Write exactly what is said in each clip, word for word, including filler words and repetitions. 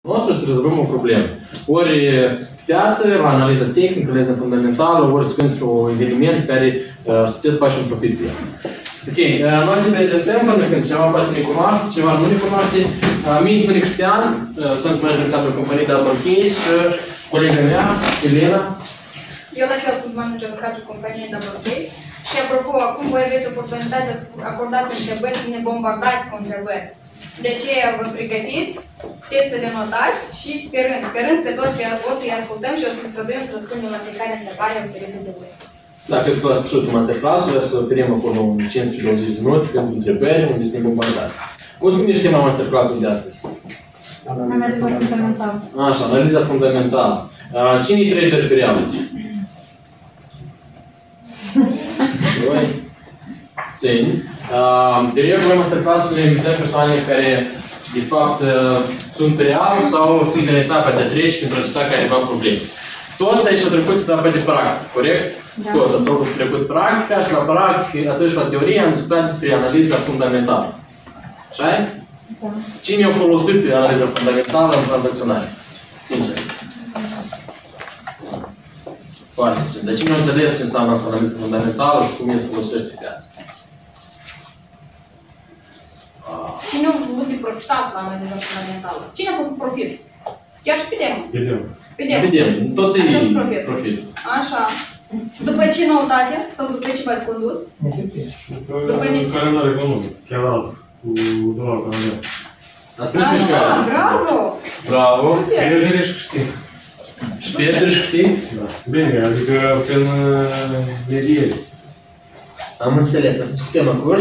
nostru să rezolvăm o problemă. Ori piață, la analiză tehnică, analiză fundamentală, ori să gândiți un eveniment care uh, să puteți face un profit pe el. Ok, uh, noi ne prezentăm pentru că cineva poate ne cunoaște, cineva nu ne cunoaște. Uh, mie spune Cristian, uh, sunt manager cadrul companiei Double Case și colega mea, Elena. Eu la fel sunt manager cadrul companiei Double Case. Și apropo, acum voi aveți oportunitatea să acordați întrebări, să ne bombardați cu întrebări. De aceea vă pregătiți, puteți să le notați și pe rând. Pe rând, pe toți o să-i ascultăm și o să ne străduim să răspundem la fiecare întrebare oferită de voi. Da, cred că la sfârșitul masterclass-ului o să oferim acolo cincisprezece douăzeci de minute pentru întrebări, unde să ne bombardați. Cum se numește tema masterclass-ului de astăzi? Analiza fundamentală. Așa, analiza fundamentală. Cine-i trader pe real aici? Doi. Țini. Pe regulă, în masterclass-ul ne invităm persoane care, de fapt, sunt pe real sau sunt în etapa de treci pentru a cita careva probleme. Toți aici au trecut etapa de practică, corect? Da. Toți au trecut practica și la practică, atunci la teorie, am discutat despre analiza fundamentală. Așa-i? Da. Cine a folosit pe analiza fundamentală în tranzacționare? Sincer. Foarte puțin. Dar cine a înțeles ce înseamnă asta analiza fundamentală și cum este folosește pe piață? Cine a avut de profitat la analiza fundamentală? Cine a făcut profit? Chiar și pe demo. Pe demo. Pe demo. Pe demo. Tot e profit. profit. Așa. După ce noutate? Sau după ce v-ați condus? După calendar economic. Chiar azi, cu dolar canadian. Ați spus pe și aia. Bravo! Bravo! Super! Pierdere și câștig. Și pierdere și câștig? Da. Bine, adică prin mediere. Am înțeles. Să discutăm acum.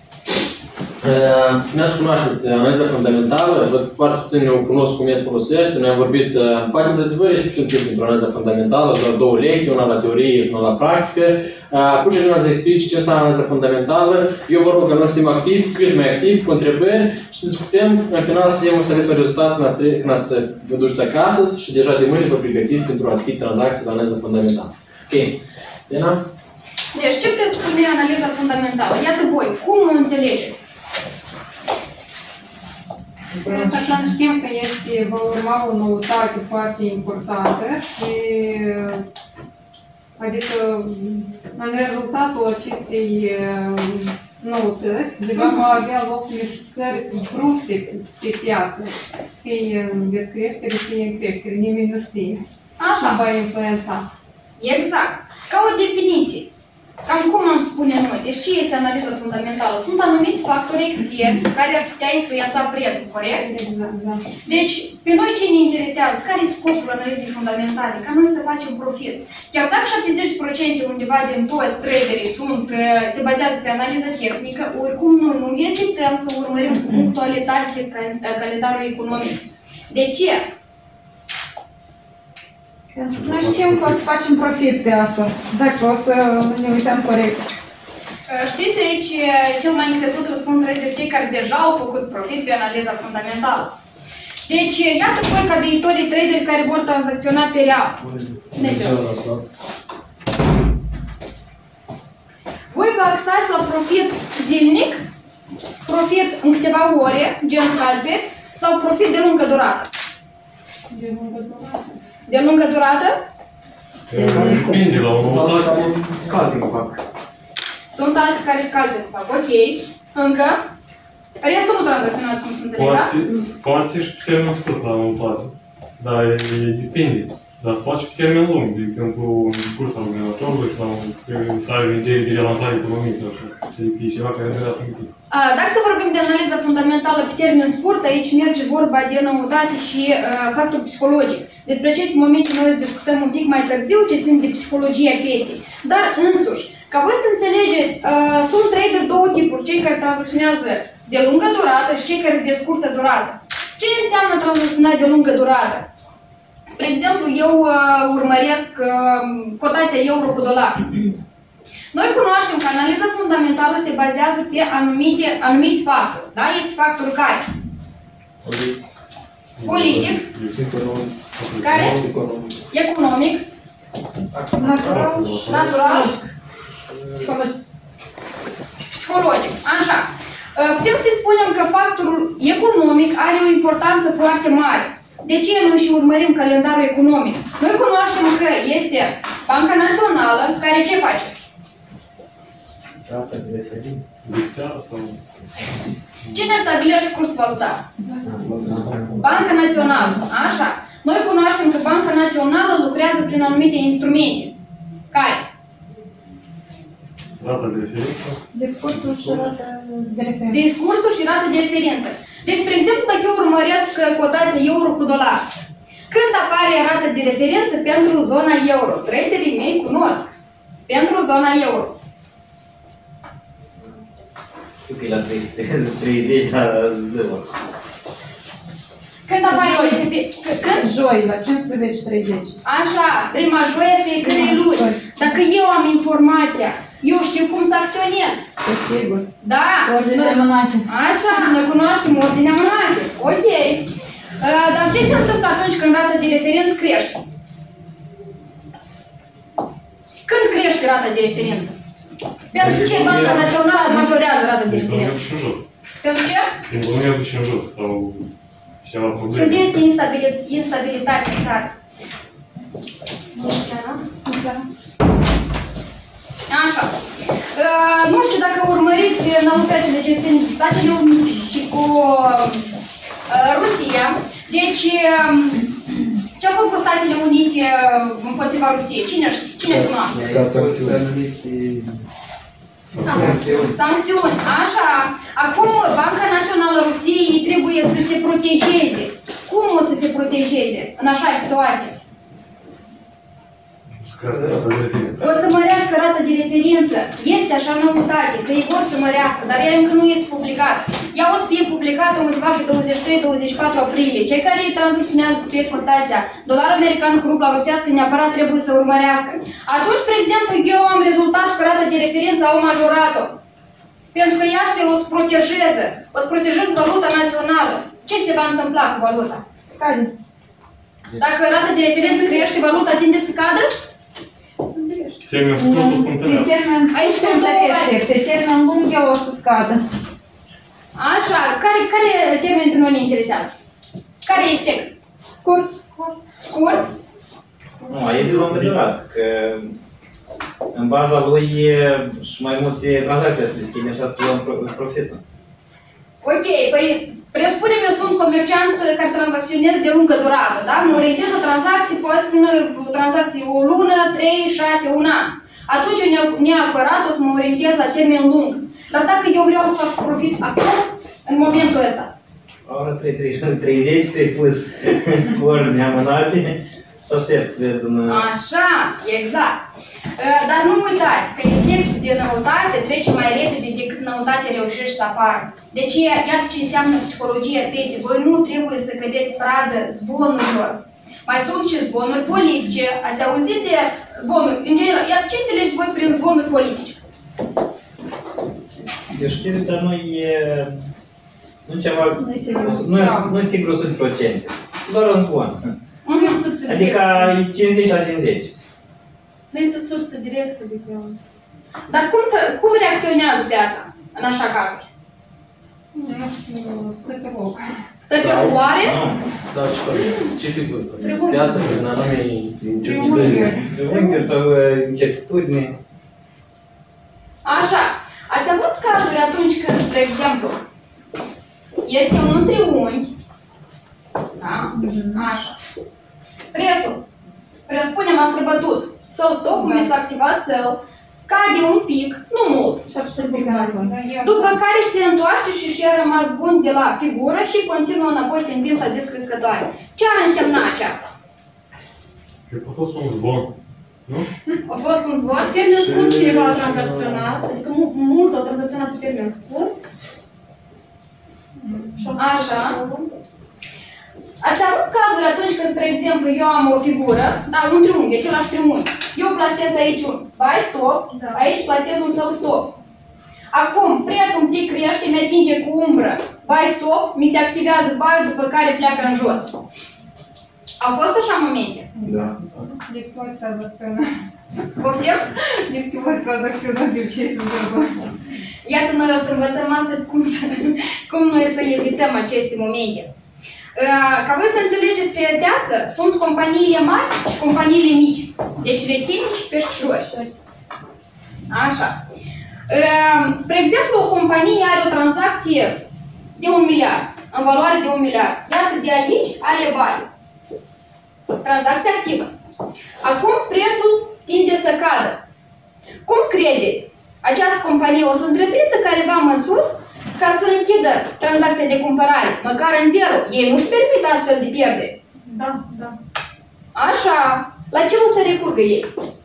Ne-ați cunoașteți analiza fundamentală, văd că foarte puțin eu cunosc cum se folosește. Noi am vorbit, poate de adevăr este puțin timp pentru analiza fundamentală, doar două lecții, una la teorie și una la practică. Acum și să explice ce înseamnă analiza fundamentală. Eu vă rog că noi să fim activi, cât mai activi, cu întrebări și să discutăm. În final să vedem să aveți un rezultat când să vă duceți acasă și deja de mâine vă pregătiți pentru a fi tranzacții la analiza fundamentală. Ok. Lena? Deci, ce presupune analiza fundamentală? Iată voi, cum o înțelegeți? Să știm că este, va urma o noutate foarte importantă și adică în rezultatul acestei noutăți, deja va avea loc mișcări brusce pe piață, fie în descreștere, fie în creștere, nimeni nu știe. Așa. Cum va influența. Exact. Ca o definiție. Cam cum am spune noi? Deci ce este analiza fundamentală? Sunt anumiți factori externi care ar putea influența prețul, corect? Exact, da. Deci, pe noi ce ne interesează? Care e scopul analizei fundamentale? Ca noi să facem profit. Chiar dacă șaptezeci la sută undeva din toți traderii sunt, se bazează pe analiză tehnică, oricum noi nu ezităm să urmărim cu punctualitate calendarul economic. De ce? Pentru că noi știm că o să facem profit pe asta, dacă o să ne uităm corect. Știți aici, cel mai încrezut răspund trader cei care deja au făcut profit pe analiza fundamentală. Deci, iată voi ca viitorii traderi care vor tranzacționa pe real. Voi vă axați la profit zilnic, profit în câteva ore, gen scalper, sau profit de lungă durată? De lungă durată. De lungă durată? Depinde la o noutate. Scalping fac. Sunt alții care scalping fac, ok. Încă? Restul nu tranzacționează, cum să înțeleg, da? Poate și pe termen scurt la noutate. Dar depinde. Dar se face pe termen lung, de exemplu, în cursul organizatorului sau să ai o idee de relansare economică. Adică e ceva care vrea să gândim. Dacă să vorbim de analiză fundamentală pe termen scurt, aici merge vorba de noutate și uh, factor psihologic. Despre aceste momente noi discutăm un pic mai târziu, ce țin de psihologia pieței. Dar însuși, ca voi să înțelegeți, uh, sunt trader două tipuri, cei care tranzacționează de lungă durată și cei care de scurtă durată. Ce înseamnă tranzacționarea de lungă durată? Spre exemplu, eu uh, urmăresc uh, cotația euro cu dolar. Noi cunoaștem că analiza fundamentală se bazează pe anumite, anumiți factori. Da? Este factorul care? Politic. Care? Economic. Natural. Natural. Psihologic. Așa. Putem să spunem că factorul economic are o importanță foarte mare. De ce noi și urmărim calendarul economic? Noi cunoaștem că este Banca Națională, care ce face? Rata de referință. Dictează sau... Cine stabilește curs valutar? Banca Națională, așa. Noi cunoaștem că Banca Națională lucrează prin anumite instrumente. Care? Rata de referință. Discursul și rata de referință. Discursul și rata de referință. Deci, spre exemplu, dacă eu urmăresc cotația euro cu dolar, când apare rata de referință pentru zona euro? Traderii mei cunosc. Pentru zona euro. Știu că e la treizeci, la zero. Când apare Joi. Când? Joi, la cincisprezece treizeci. Așa, prima joie fiecare luni. Dacă eu am informația, eu știu cum să acționez. Pe sigur. Da. Ordinea noi- mânate. Așa, noi cunoaștem ordinea mânate. Ok. Uh, Dar ce se întâmplă atunci când rata de referință crește? Când crește rata de referință? Pentru ce Banca Națională majorează rata de Dintr-un referință? merg și în jos. Pentru ce? Dintr-un merg și în jos. Sau ceva Când probleme. este instabili- instabilitate în țară. Așa. Uh, nu știu dacă urmăriți noutățile ce țin Statele Unite și cu uh, Rusia. Deci, um, ce au făcut Statele Unite împotriva Rusiei? Cine știe? Cine cunoaște? Sancțiuni. Sancțiuni. Așa. Acum, Banca Națională a Rusiei trebuie să se protejeze. Cum o să se protejeze în așa situație? Crească rata de referință. O să mărească rata de referință. Este așa noutate, că ei vor să mărească, dar ea încă nu este publicată. Ea o să fie publicată undeva pe douăzeci și trei douăzeci și patru aprilie. Cei care tranzacționează pe cotația dolar american cu rubla rusească neapărat trebuie să urmărească. Atunci, spre exemplu, eu am rezultat că rata de referință au majorat-o. Pentru că ea astfel o să protejeze, o să protejeze valuta națională. Ce se va întâmpla cu valuta? Scade. Dacă rata de referință crește, valuta tinde să cadă? Termen scurt o să Pe întâlnească. termen Aici scurt sunt se două întărește, pe termen lung el o să scadă. Așa, care, care termen pe noi ne interesează? Care e efect? Scurt. Scurt? Nu, e de lungă durată, că în baza lui e și mai multe tranzacții se deschide, așa să luăm pro- profitul. Ok, păi presupunem eu sunt comerciant care tranzacționez de lungă durată, da? Mă orientez la tranzacții, poate să țină tranzacții o lună, trei, șase, un an. Atunci eu ne- neapărat o să mă orientez la termen lung. Dar dacă eu vreau să fac profit acum, în momentul ăsta, La ora trei treizeci, trei pus cu ordinea amânate și aștept să vezi în... așa, exact. Uh, Dar nu uitați că efectul de noutate trece mai repede decât noutatea reușește să apară. Deci iată ce înseamnă psihologia pieței. Voi nu trebuie să cădeți pradă zvonurilor. Mai sunt și zvonuri politice. Ați auzit de zvonuri? În general, iată ce înțelegeți voi prin zvonuri politice? Eu știu, dar nu e... Nu ceva... Nu e sigur. Nu e, nu e sigur o sută la sută. Doar un zvon. Mhm. Adică e cincizeci la cincizeci. Nu este o sursă directă de pe Dar cum, cum reacționează piața în așa cazuri? Nu știu, stă pe loc. Stă pe oare? Nu. Sau ce formezi? Ce figuri formezi? Piața prin anume Triunghiuri. Triunghiuri sau uh, incertitudine. Așa. Ați avut cazuri atunci când, spre exemplu, este un triunghi, da? Așa. Prețul, presupunem, a străbătut. Sell stop, cum este activat sell, cade un pic, nu mult. și absolut acolo. După care se întoarce și și-a rămas bun de la figură și continuă înapoi tendința descrescătoare. Ce ar însemna aceasta? Cred că a fost un zvon. Nu? A fost un zvon? Termen scurt cineva a tranzacționat, adică mu- mulți au tranzacționat pe termen scurt. Și au spus Așa. că- Ați avut cazuri atunci când, spre exemplu, eu am o figură, da, un triunghi, același triunghi. Eu plasez aici un buy stop, Da. aici plasez un sell stop. Acum, prețul un pic crește, mi atinge cu umbră. Buy stop, mi se activează buy, după care pleacă în jos. Au fost așa momente? Da. De câte ori tranzacționăm? Poftim? De câte ori tranzacționăm de obicei să întrebăm? Iată, noi o să învățăm astăzi cum, să, cum noi să evităm aceste momente. Ca voi să înțelegeți, pe piață sunt companiile mari și companiile mici. Deci retini și peștișori. Așa. Spre exemplu, o companie are o tranzacție de un miliard, în valoare de un miliard. Iată, de aici are bani. Tranzacția activă. Acum prețul tinde să cadă. Cum credeți? Această companie o să întreprindă careva măsuri ca să închidă tranzacția de cumpărare, măcar în zero. Ei nu-și permit astfel de pierderi. Da, da. Așa. La ce o să recurgă ei?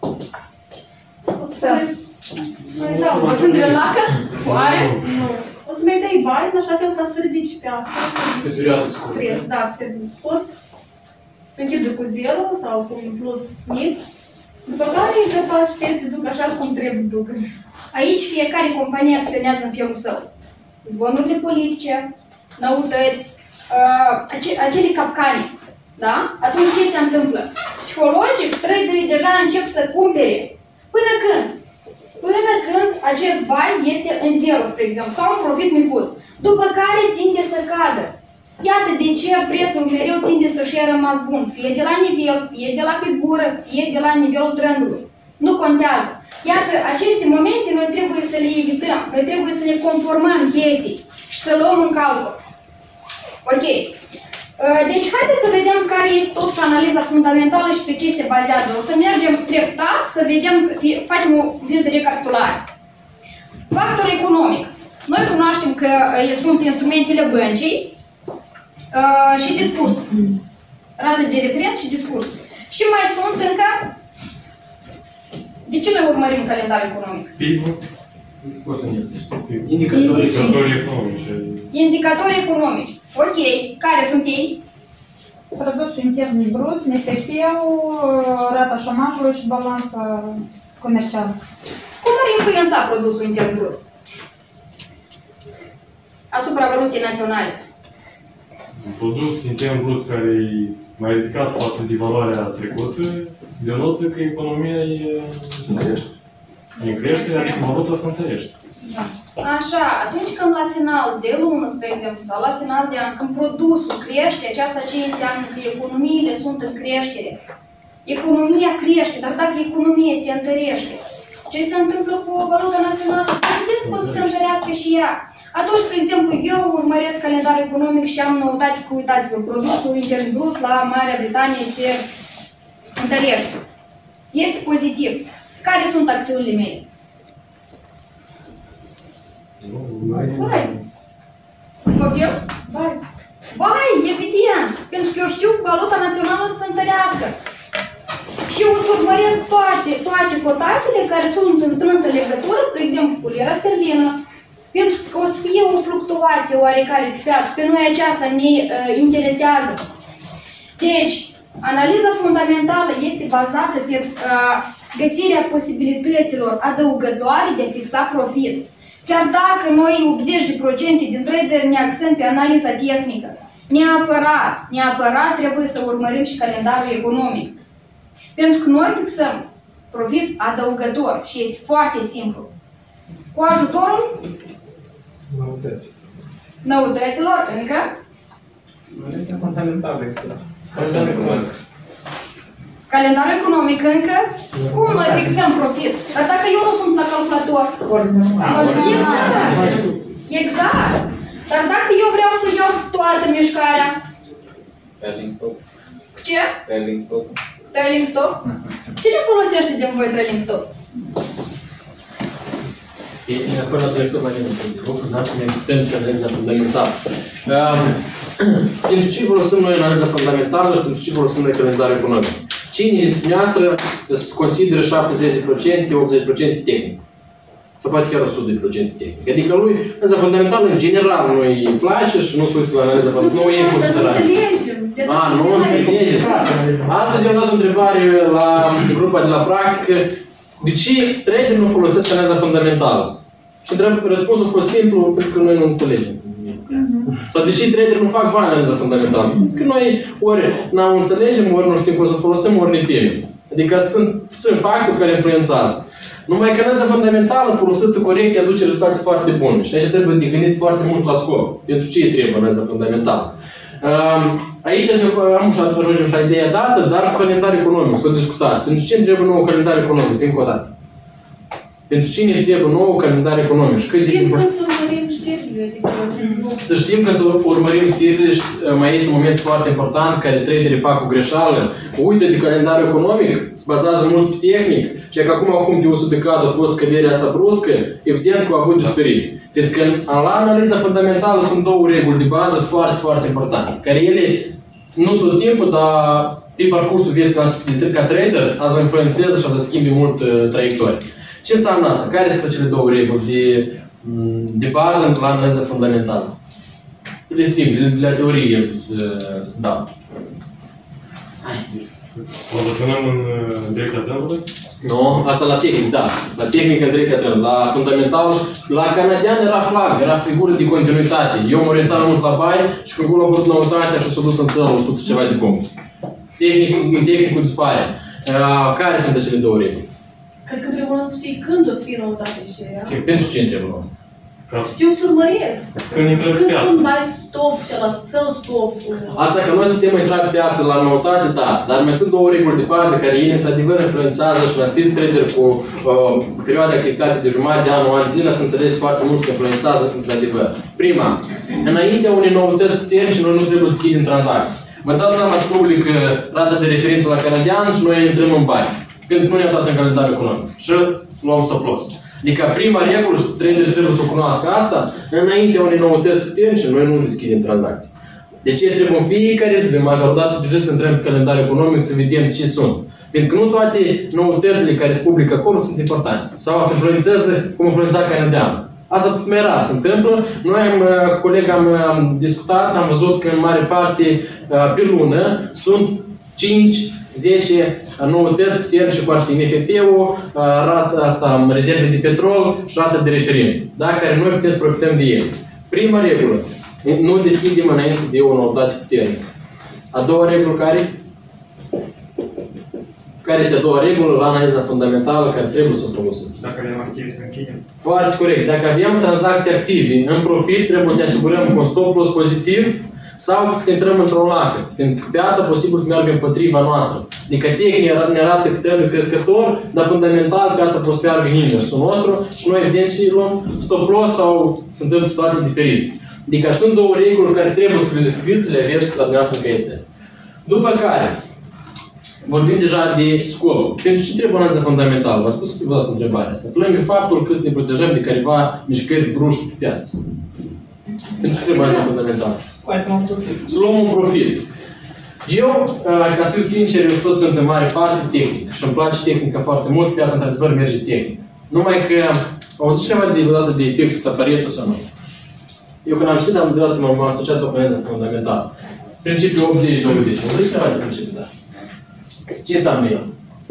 O să mai dau. O să îngrelacă? Oare? Nu. O să mai dai bani, în așa fel ca să ridici piața. Pe perioadă scurtă. Preț, da, pe scurt. Să închidă cu zero sau cu un plus mic. După care capacității duc așa cum trebuie să ducă. Aici fiecare companie acționează în felul său. Zvonurile politice, noutăți, uh, ace acele capcane. Da? Atunci ce se întâmplă? Psihologic, traderii deja încep să cumpere. Până când? Până când acest bani este în zero, spre exemplu, sau un profit micuț. După care tinde să cadă. Iată de ce prețul mereu tinde să-și ia rămas bun, fie de la nivel, fie de la figură, fie de la nivelul trendului. Nu contează. Iată, aceste momente noi trebuie să le evităm, noi trebuie să ne conformăm pieții și să luăm în calcul. Ok. Deci, haideți să vedem care este totuși analiza fundamentală și pe ce se bazează. O să mergem treptat, să vedem, facem o de recapitulare. Factor economic. Noi cunoaștem că sunt instrumentele băncii și discursul. Rată de referență și discursul. Și mai sunt încă... De ce noi urmărim calendarul economic? P I B-ul. Indicatori economici. Indicatori economici. Ok. Care sunt ei? Produsul intern brut, N F P-ul, rata șomajului și balanța comercială. Cum ar influența produsul intern brut asupra valutei naționale? Produs intern brut care e mai ridicat față de valoarea trecută, denotă că economia e în creștere, adică valuta se întărește. Așa, atunci când la final de lună, spre exemplu, sau la final de an, când produsul crește, aceasta ce înseamnă că economiile sunt în creștere. Economia crește, dar dacă economia se întărește, ce se întâmplă cu valuta națională? Evident că o să se întărească și ea. Atunci, spre exemplu, eu urmăresc calendarul economic și am noutate că, uitați-vă, produsul intern brut la Marea Britanie se întărește. Este pozitiv. Care sunt acțiunile mele? Bai. Poftim? Bai. Bai, evident. Pentru că eu știu că valuta națională să se întărească. Și o să urmăresc toate, toate cotațiile care sunt în strânsă legătură, spre exemplu, cu lira sterlină. Pentru că o să fie o fluctuație oarecare pe piață. Pe noi aceasta ne uh, interesează. Deci, analiza fundamentală este bazată pe uh, găsirea posibilităților adăugătoare de a fixa profit. Chiar dacă noi optzeci la sută din traderi ne axăm pe analiza tehnică, neapărat, neapărat trebuie să urmărim și calendarul economic. Pentru că noi fixăm profit adăugător și este foarte simplu. Cu ajutorul Noutăți. noutăților, încă? Analiza fundamentală. Calendarul economic. Calendarul economic încă? Cum noi fixăm profit? Dar dacă eu nu sunt la calculator? Exact! Exact! Dar dacă eu vreau să iau toată mișcarea? Trailing stop. Ce? Trailing stop. Trailing stop? Cine folosește din voi trailing stop? E acolo la trailing stop mai mult. Lucruri, da? Să ne putem să analiza fundamentală. Pentru ce folosim noi analiza fundamentală și pentru ce folosim noi calendarul economic? Cine dintre noastră consideră șaptezeci la sută, optzeci la sută tehnic? Sau poate chiar o sută la sută tehnic. Adică lui, analiza fundamentală, în general, nu îi place și nu se uită la analiza fundamentală, nu o e considerată. A, nu înțelegeți. Astăzi eu am dat o întrebare la grupa de la practică, de ce traderii nu folosesc analiza fundamentală? Și răspunsul a fost simplu, pentru că noi nu înțelegem. Sau de ce traderii nu fac bani analiza fundamentală? Că noi ori nu înțelegem, ori nu știm cum să folosim, ori ne temem. Adică sunt puțini factori care influențează. Numai că analiza fundamentală folosită corect aduce rezultate foarte bune. Și aici trebuie de gândit foarte mult la scop. Pentru ce trebuie analiza fundamentală? Aici am și ajungem și la ideea dată, dar calendar economic, s-a discutat. Pentru cine trebuie nou calendar economic, încă o dată? Pentru cine trebuie nou calendar economic? Știm că să urmărim știrile. Să știm că să urmărim știrile și mai este un moment foarte important care traderii fac o greșeală. Uită de calendar economic, se bazează mult pe tehnic, și că acum, acum de usul de cad a fost scăderea asta bruscă, evident că a avut de suferit. Fiindcă la analiza fundamentală sunt două reguli de bază foarte, foarte importante, care ele, nu tot timpul, dar pe parcursul vieții noastre ca trader, azi vă influențează și azi vă schimbi mult uh, traiectorii. Ce înseamnă asta? Care sunt cele două reguli de, de bază la analiză fundamentală? E simplu, de la teorie se dau. O răspunem în direcția trendului? Nu, asta la tehnic, da. La tehnic în direcția trendului. La fundamental, la canadian era flag, era figură de continuitate. Eu mă orientam mult la baie și când a apărut noutatea și s-a dus în săl o sută ceva de puncte. Tehnic, tehnicul dispare. Care sunt acele două reguli? Cred că trebuie să știi când o să fie noutate și ea. Pentru ce trebuie asta? Știu să urmăresc. Când intră pe piață. Când mai stop și la țăl stop. Asta că noi suntem intrat pe piață la noutate, da. Dar mai sunt două reguli de bază care ele într-adevăr influențează și la scris trader cu uh, perioada de activitate de jumătate de an, o an de zile, să înțelegi foarte mult că influențează într-adevăr. Prima, înaintea unei noutăți puternice, noi nu trebuie să schidem tranzacții. Vă dați seama să public rata de referință la canadian și noi intrăm în bani. Când punem toată în calendar economic și luăm stop loss. Adică prima regulă, și traderii trebuie să o cunoască asta, înainte unei noutăți puternice, noi nu deschidem tranzacții. De ce trebuie în fiecare zi, măcar o dată de zi, să intrăm pe calendar economic să vedem ce sunt. Pentru că nu toate noutățile care se publică acolo sunt importante. Sau se influențează cum influența canadianul. Asta mai rar se întâmplă. Noi, am, coleg, am discutat, am văzut că în mare parte pe lună sunt cinci zece noutăți puternice, cum ar fi N F P-ul, rata asta, rezerve de petrol și rata de referință, da? Care noi putem să profităm de ele. Prima regulă, nu deschidem înainte de o noutate puternică. A doua regulă care? Care este a doua regulă la analiza fundamentală care trebuie să o folosim? Dacă avem activi să închidem. Foarte corect. Dacă avem tranzacții active în profit, trebuie să ne asigurăm cu un stop loss pozitiv sau să intrăm într-un lacăt, fiindcă piața posibil să meargă împotriva noastră. Adică tehnic ne arată că trendul crescător, dar fundamental piața poate să meargă în inversul nostru și noi evident și luăm stop loss sau se întâmplă situații diferite. Adică sunt două reguli care trebuie să le scrieți, să le aveți la dumneavoastră în căiețe. După care, vorbim deja de scop. Pentru ce trebuie analiza fundamentală? V-am spus câteva dată întrebarea asta. Pe lângă faptul că să ne protejăm de careva mișcări bruște pe piață. Pentru ce trebuie analiza fundamentală? Să luăm un profit. Eu, ca să fiu sincer, eu tot sunt în mare parte tehnic și îmi place tehnica foarte mult, piața într-adevăr merge tehnic. Numai că, au auzit ceva de vreodată de efectul ăsta Pareto sau nu? Eu când am citit, am deodată m-am asociat o analiză fundamentală. Principiul optzeci douăzeci. Au auzit ceva de principiul ăsta? Ce înseamnă el?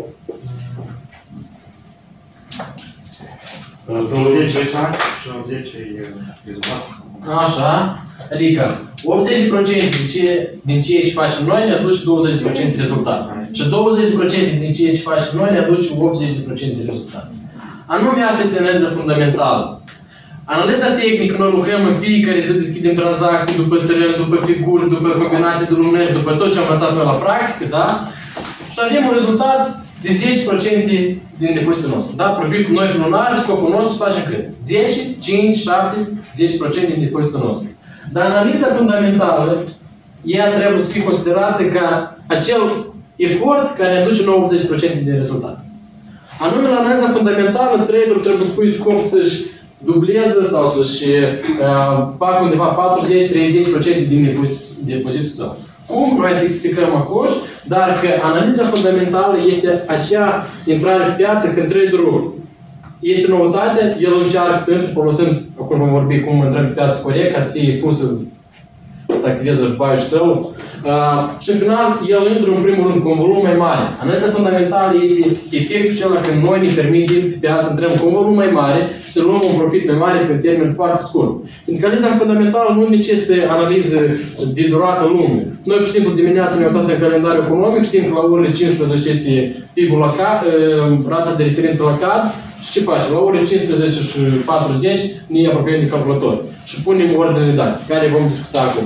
douăzeci și optzeci e rezultat. Așa. Adică optzeci la sută din, ce, din ceea ce facem noi ne aduce douăzeci la sută rezultat. Și douăzeci la sută din ceea ce facem noi ne aduce optzeci la sută rezultat. Anume, asta este analiza fundamentală. Analiza tehnică, noi lucrăm în fiecare zi, deschidem tranzacții după teren, după figuri, după combinații de lumânări, după tot ce am învățat noi la practică, da? Și avem un rezultat de zece la sută din depozitul nostru. Da? Profitul noi lunar, scopul nostru să facem cât? zece, cinci, șapte, zece la sută din depozitul nostru. Dar analiza fundamentală, ea trebuie să fie considerată ca acel efort care aduce nouăzeci la sută din rezultat. Anume, la analiza fundamentală, traderul trebuie să pui scop să-și dubleze sau să-și uh, facă undeva patruzeci la treizeci la sută din depozitul său. Cum? Noi să explicăm acolo, dar că analiza fundamentală este acea intrare pe piață când traderul este noutate, el încearcă să intre, folosind, acum vom vorbi cum intrăm pe piață corect, ca să fie expus să activeze baiul său. Uh, și în final, el intră în primul rând cu un volum mai mare. Analiza fundamentală este efectul acela când noi ne permitem pe piață, intrăm cu un volum mai mare și să luăm un profit mai mare pe termen foarte scurt. Pentru că analiza fundamentală nu necesită analiză de durată lungă. Noi, pur și simplu, dimineața ne-am uitat în calendar economic, știm că la orele cincisprezece este P I B-ul la cad, rata de referință la cad. Și ce facem? La orele cincisprezece și patruzeci ne apropiem de calculator și punem ordine de date, care vom discuta acum.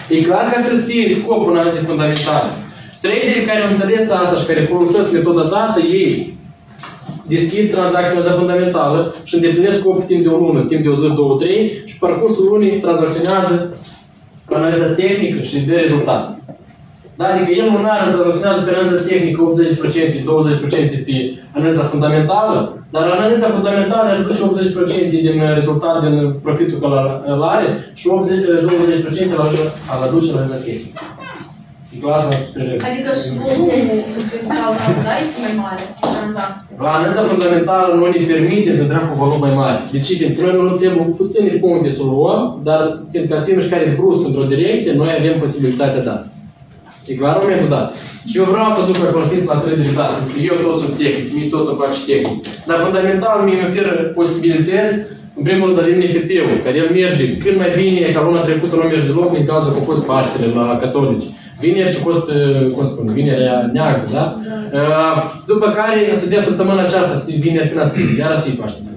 E clar că trebuie să fie scopul analizei fundamentale. Traderii care au înțeles asta și care folosesc metoda dată, ei deschid tranzacția fundamentală și îndeplinesc scopul timp de o lună, timp de o zi, două, trei și pe parcursul lunii tranzacționează analiza tehnică și de rezultate. Da? Adică el lunar tranzacționează pe analiza tehnică optzeci la sută, douăzeci la sută pe analiza fundamentală, dar analiza fundamentală reduce optzeci la sută din rezultat, din profitul care îl are și douăzeci la sută îl aduce analiza tehnică. E clar sau spre regă. Adică și volumul capital da, este mai mare tranzacție. La analiza fundamentală noi ne permitem să intrăm cu volum mai mare. De ce? Pentru că noi nu trebuie puține puncte să luăm, dar pentru că să fie mișcare bruscă într-o direcție, noi avem posibilitatea dată. E clar în momentul dat. Și eu vreau să duc la conștiință la trei derivați, pentru că eu tot sunt tehnic, mie tot îmi place tehnic. Dar fundamental mie îmi oferă posibilități, în primul rând, David Nefeteu, care el merge cât mai bine, ca luna trecută nu merge deloc din cauza că au fost Paștele la catolici. Vineri și fost, cum spun, vinerea neagră, da? Uh, după care să dea săptămâna aceasta, să fie vineri până să fie, iar să fie Paștele.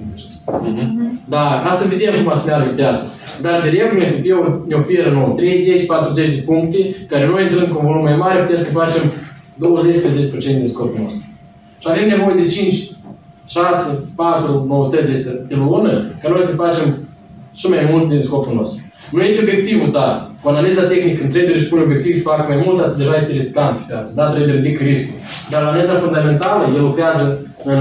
Da, ca să vedem cum să meargă viața. Dar de regulă, F P U ne oferă nouă treizeci patruzeci de puncte, care noi intrând cu un volum mai mare, putem să facem douăzeci la treizeci la sută din scopul nostru. Și avem nevoie de cinci, șase, patru, nouă, trei de lună, ca noi să facem și mai mult din scopul nostru. Nu este obiectivul, dar cu analiza tehnică, când trader își pune obiectiv să facă mai mult, asta deja este riscant pe piață. Da, trader ridică riscul. Dar la analiza fundamentală, el lucrează în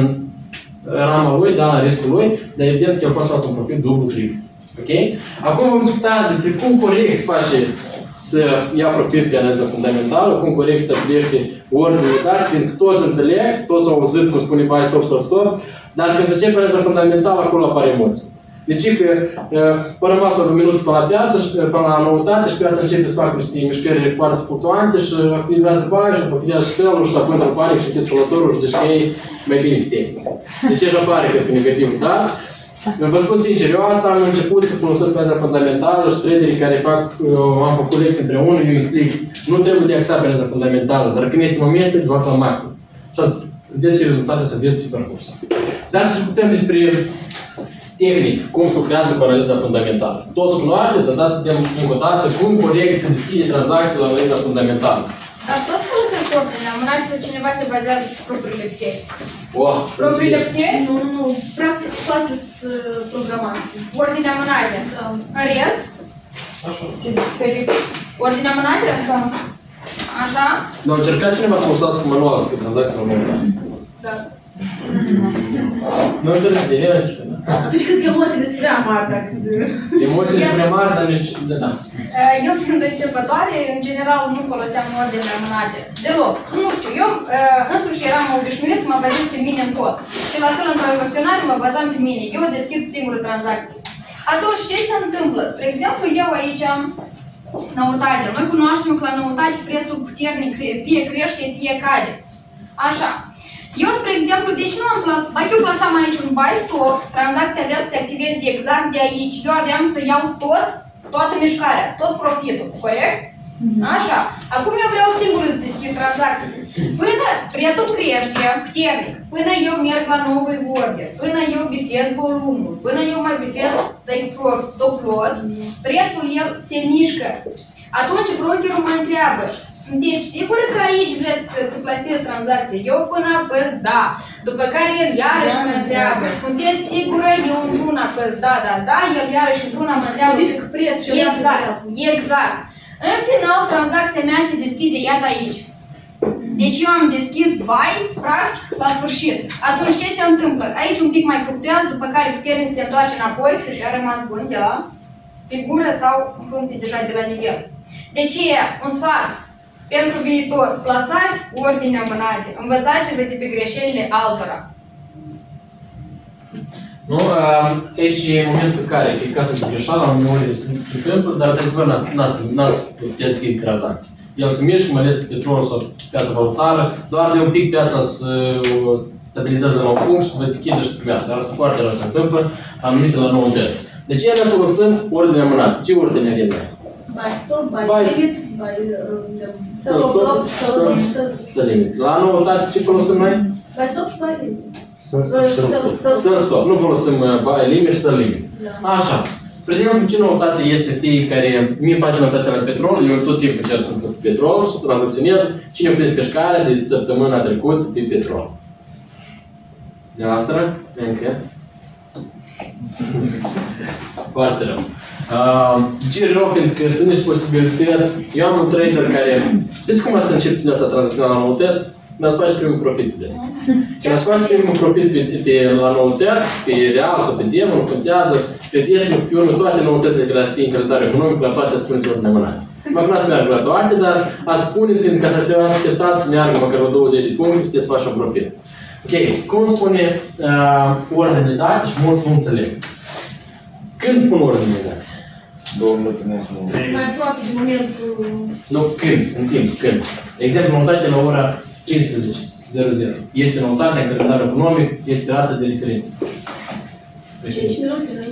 rama lui, da, în riscul lui, dar evident că el poate să facă un profit dublu, triplu. Ok? Acum vom discuta despre cum corect se face să ia profit pe analiza fundamentală, cum corect se stabilește ordinul de date, fiindcă toți înțeleg, toți au auzit cum spune buy stop sau stop, dar când se începe analiza fundamentală, acolo apare emoții. Deci că până rămas un minut până la piață, până la nouătate și piața începe să facă niște mișcări foarte fluctuante și activează buy și activează sell-ul și apoi în panic și închis călătorul și zici că e mai bine pe tehnică. Deci așa apare cred că negativul, da? Vă spun sincer, eu asta am început să folosesc analiza fundamentală și traderii care fac, am făcut lecții împreună, eu explic, nu trebuie de axat pe analiza fundamentală, dar când este momentul, de fapt la maxim. Și asta, vedeți și rezultate să vedeți pe parcurs. Dar să discutăm despre tehnic, cum se lucrează cu analiza fundamentală. Toți cunoașteți, dar dați să vedem încă o dată cum corect se deschide tranzacții la analiza fundamentală. Dar toți folosesc ordinea mânate sau cineva se bazează pe propriile puteri? Oh, Propriile puteri? Nu, nu, nu. Practic toate sunt programații. Ordinea mânate? Da. În rest? Așa. Ordinea mânate? Da. Așa? Dar încercat cineva să folosească manual să scrie tranzacții la moment. Da. Nu încercat, de el încercat. Atunci cred că emoțiile sunt prea mari, dacă... Emoțiile sunt prea mari, dar nici... Da. Eu fiind începătoare, în general nu foloseam ordine mânate. Deloc. Nu știu, eu însuși eram obișnuit să mă bazez pe mine în tot. Și la fel în tranzacționare mă bazam pe mine. Eu deschid singură tranzacție. Atunci ce se întâmplă? Spre exemplu, eu aici am noutate. Noi cunoaștem că la noutate prețul puternic fie crește, fie cade. Așa. Eu, spre exemplu, deci nu am plasat, dacă eu plasam aici un buy stop, tranzacția avea să se activeze exact de aici, eu aveam să iau tot, toată mișcarea, tot profitul, corect? Așa. Acum eu vreau singur să deschid tranzacții. Până prețul crește puternic, până eu merg la nouă order, până eu bifez volumul, până eu mai bifez take profit, stop loss, prețul el se mișcă. Atunci brokerul mă întreabă, sunteți siguri că aici vreți să, să plasezi tranzacție? Eu până apăs da. După care el iarăși mă întreabă, sunteți sigură? Eu într-una apăs da, da, da, el iarăși într-una mă întreabă. Modific prețul. Exact, exact. În final, tranzacția mea se deschide, iată aici. Deci eu am deschis buy, practic, la sfârșit. Atunci ce se întâmplă? Aici un pic mai fluctuează, după care puternic se întoarce înapoi și și-a rămas bun de la figură sau în funcție deja de la nivel. Deci e un sfat pentru viitor. Plasați ordinea mânate. Învățați-vă de pe greșelile altora. Nu? Aici e momentul în care, e ca să se greșeală, uneori se întâmplă, dar într-adevăr n-ați puteți schimbi tranzacții. El se mișcă, mai ales pe petrol sau piața valutară, doar de un pic piața se stabilizează la un punct și se vă deschide și primează. Dar asta foarte rar se întâmplă, anumite la noutăți. Deci ele folosim ordinea mânată. Ce ordine avem? Buy stop, buy limit, buy sell stop, sell limit. La noutate ce folosim noi? Buy stop și buy limit. Sell stop. Nu folosim buy limit și sell limit. Așa. exemplu, ce noutate este fiecare, mie îmi place noutatea la petrol, eu tot timpul încerc să îmi petrol și să tranzacționez cine a prins pescarea de săptămâna trecută pe petrol. De asta? Încă? Foarte rău. Uh, ce rău, fiindcă sunt niște posibilități. Eu am un trader care... Știți cum să începi din asta tranzacțional la noutăți? Mi-a să faci primul profit de asta. Când să faci primul profit pe, pe, la noutăți, pe real sau pe demo, nu contează, vedeți, pe urmă, toate noutățile care să fie în calendar economic, la toate spuneți ori nemânate. Măcar n-ați meargă la toate, dar ați spuneți, fiindcă ca să așteptați să meargă măcar la douăzeci de puncte, să faci un profit. Ok, cum spune uh, ordine de date și mulți nu înțeleg. Când spun ordine de date? Două minute nu spun. Mai aproape de momentul... Nu, când, în timp, când. De exemplu, noutate la ora cincisprezece zero zero. Este noutatea în calendarul economic, este rată de referință. cinci minute, nu?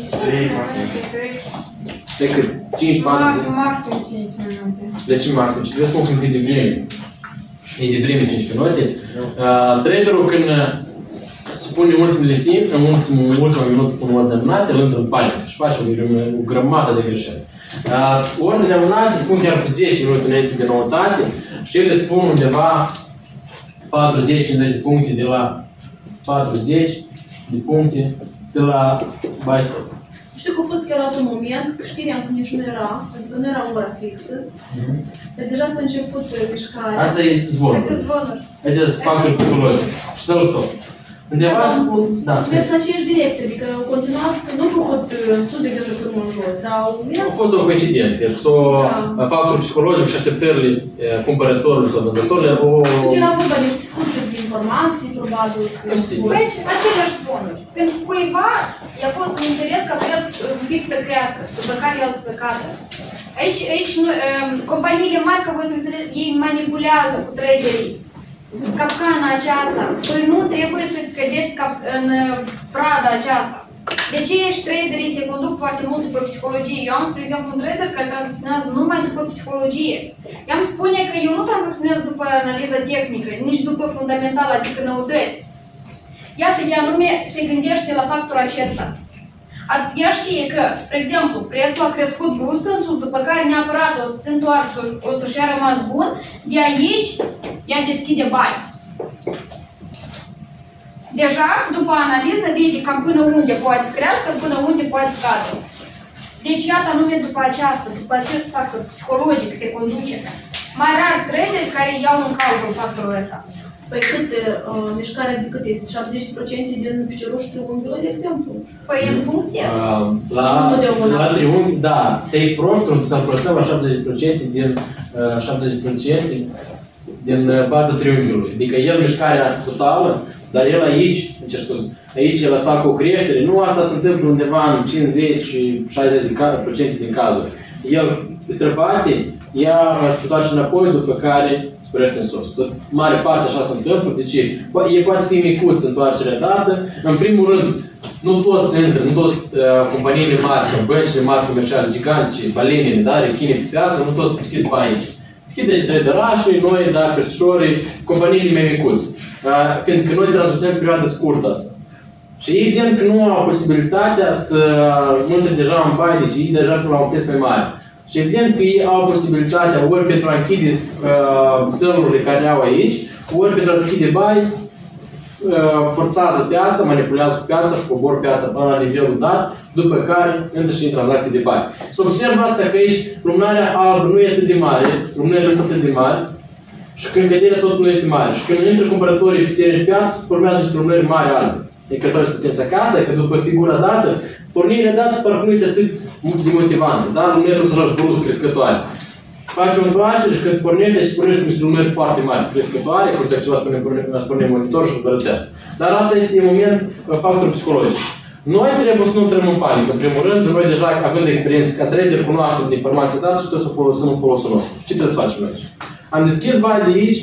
De cât? cinci, patru, Maxim cinci minute. De ce maxim? Și trebuie să spun când e de vreme. E de vreme cinci minute. Uh, traderul când spune ultimele timp, în ultimul ultimul minut cu ordinea mânate, îl intră în panică și face o, o grămadă de greșeli. Uh, ordinea mânate spun chiar cu zece minute înainte de noutate și ele spun undeva patruzeci cincizeci de puncte de la patruzeci de puncte de la buy stop. Știu că a fost chiar la un moment, că știrea nici nu era, adică nu era ora fixă, Mm-hmm. dar deja s-a început mișcarea. Asta e zvonul. Asta zvonuri. Astea sunt factori psihologici. Și să-l stop. Undeva spun... Da, mers în aceeași direcție, adică au continuat, nu au făcut în sus, de exemplu, până în jos, dar au a fost o coincidență. Sau da. Factorul psihologic și așteptările cumpărătorului sau vânzătorului o... Era vorba de niște scurturi de informații, probabil. Păi, aceleași zvonuri. Pentru cuiva i-a fost un interes ca prețul un pic să crească, după care el să cadă. Aici, aici nu, um, companiile mari, ca voi să înțelegeți, ei manipulează cu traderii. Capcana aceasta. Păi nu trebuie să cădeți în prada aceasta. De ce ești traderii se conduc foarte mult după psihologie? Eu am, spre exemplu, un trader care tranzacționează numai după psihologie. Eu îmi spune că eu nu tranzacționez după analiză tehnică, nici după fundamentală, adică noutăți. Iată, ea anume se gândește la factorul acesta. Ea știe că, spre exemplu, prețul a crescut brusc în sus, după care neapărat o să se întoarcă, o să-și a rămas bun, de aici ea deschide bani. Deja, după analiză, vede cam până unde poate să crească, până unde poate să scadă. Deci, iată anume după aceasta, după acest factor psihologic se conduce. Mai rar traderi care iau în calcul factorul ăsta. Păi cât, uh, mișcarea de cât este? șaptezeci la sută din piciorul și triunghiul, de exemplu? Păi în funcție? Uh, la, la triunghi, da. Take profit-ul s-a prostat la șaptezeci la sută din uh, șaptezeci la sută din uh, baza triunghiului. Adică el mișcarea asta totală, dar el aici, cer scuze, aici el să facă o creștere, nu asta se întâmplă undeva în cincizeci șaizeci la sută din cazuri. El străbate, ea se întoarce înapoi, după care sporește în sus. Tot mare parte așa se întâmplă, deci e poate să fie micuț întoarcerea dată. În primul rând, nu toți intră, nu toți uh, companiile mari sau băncile mari comerciale, giganți, balenile, da, rechine pe piață, nu toți deschid pe aici. Deschide și traderașii, noi, da, peștișorii, companiile mai micuți. Uh, fiindcă noi tranzacționăm pe perioadă scurtă asta. Și evident că nu au posibilitatea să intre deja în bai, deci ei deja la un preț mai mare. Și evident că ei au posibilitatea ori pentru a închide uh, sălurile care au aici, ori pentru a deschide bai, uh, forțează piața, manipulează cu piața și cobor piața până la nivelul dat, după care intră și în tranzacții de bani. Să observ asta că aici lumânarea albă nu e atât de mare, lumânarea nu este atât de mare, și când căderea tot nu este mare. Și când intră cumpărătorii pe teren și piață, formează niște lumânări mari albe. Adică trebuie să stăteți acasă, că după figura dată, pornirea dată parcă nu este atât de motivantă, da? Lumânările nu sunt așa brusc crescătoare. Faci o întoarcere și când se pornește, și pornești cu niște lumânări foarte mari, crescătoare, cu dacă ceva să pornim monitor și să vă. Dar asta este în moment factor psihologic. Noi trebuie să nu intrăm în panică. În primul rând, noi deja având experiență ca trader, cunoaștem de informații dată și trebuie să folosim în folosul nostru. Ce trebuie să facem noi aici? Am deschis bani de aici,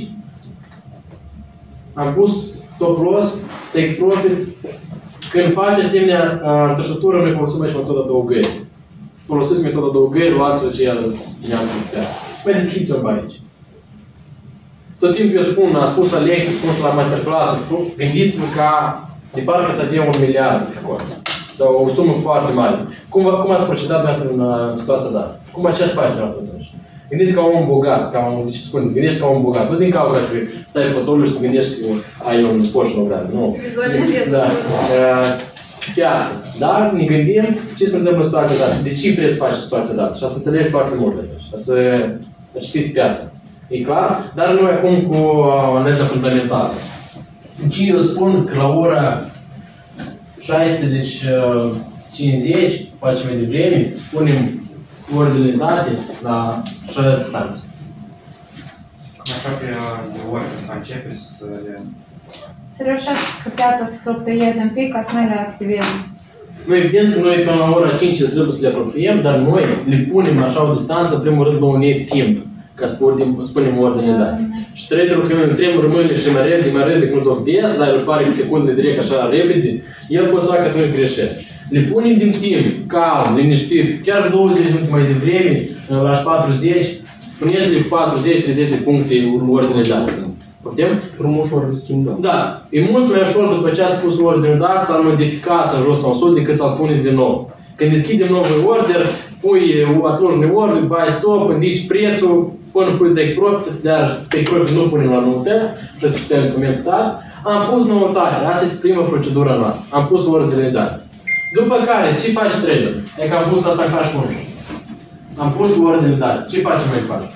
am pus stop loss, take profit. Când faci asemenea întârșătură, noi folosim aici metoda adăugării. Folosiți metoda adăugării, luați-o ce ea dumneavoastră putea. Mai deschideți-o bani aici. Tot timpul eu spun, am spus la lecții, spun și la masterclass-uri, gândiți-vă ca de parcă ați avea un miliard de acolo. sau o sumă foarte mare. Cum, cum ați procedat dumneavoastră în, în situația dată? Cum ce ați face dumneavoastră atunci? Gândiți ca un om bogat, ca un, deci spun, gândești ca un bogat, nu din cauza că stai fotoliu și te gândești că ai un Porsche Nobrad, nu. Vizualizez. Da. Piață, da? Ne gândim ce se întâmplă în situația dată, de ce preț face situația dată și să înțelegi foarte mult atunci, să știți piața. E clar? Dar noi acum cu analiza fundamentală. Deci eu spun că la ora șaisprezece cincizeci, facem mai devreme, spunem ordine date la șase distanțe. Așa pe de ori când să începe să le... Să reușească piața să fluctueze un pic ca să noi le activăm. Nu, evident că noi până la ora cinci trebuie să le apropiem, dar noi le punem la așa o distanță, în primul rând, nouă ne timp, ca să spunem ordine date. Și trebuie că când tremură mâinile și mai repede, mai repede când o vedeți, dar el pare că secundele direct așa repede, el poate să facă atunci greșeli. Le punem din timp, calm, liniștit, chiar douăzeci de minute mai devreme, la patruzeci, puneți-le cu patruzeci treizeci de puncte ordine date. Putem? Frumos ușor de schimbat. Da. E mult mai ușor după ce ați pus ordine dat să-l modificați în jos sau în sus decât să-l puneți din nou. Când deschidem novul order, pui atunci order, bai stop, indici prețul, până pui take profit, dar take profit nu punem la noutăți, și ați putem să comentat. Am pus noutate, asta este prima procedură noastră. Am pus ordine date. După care, ce faci trader? E că am pus asta ca și unul. Am pus ordine date. Ce facem mai departe?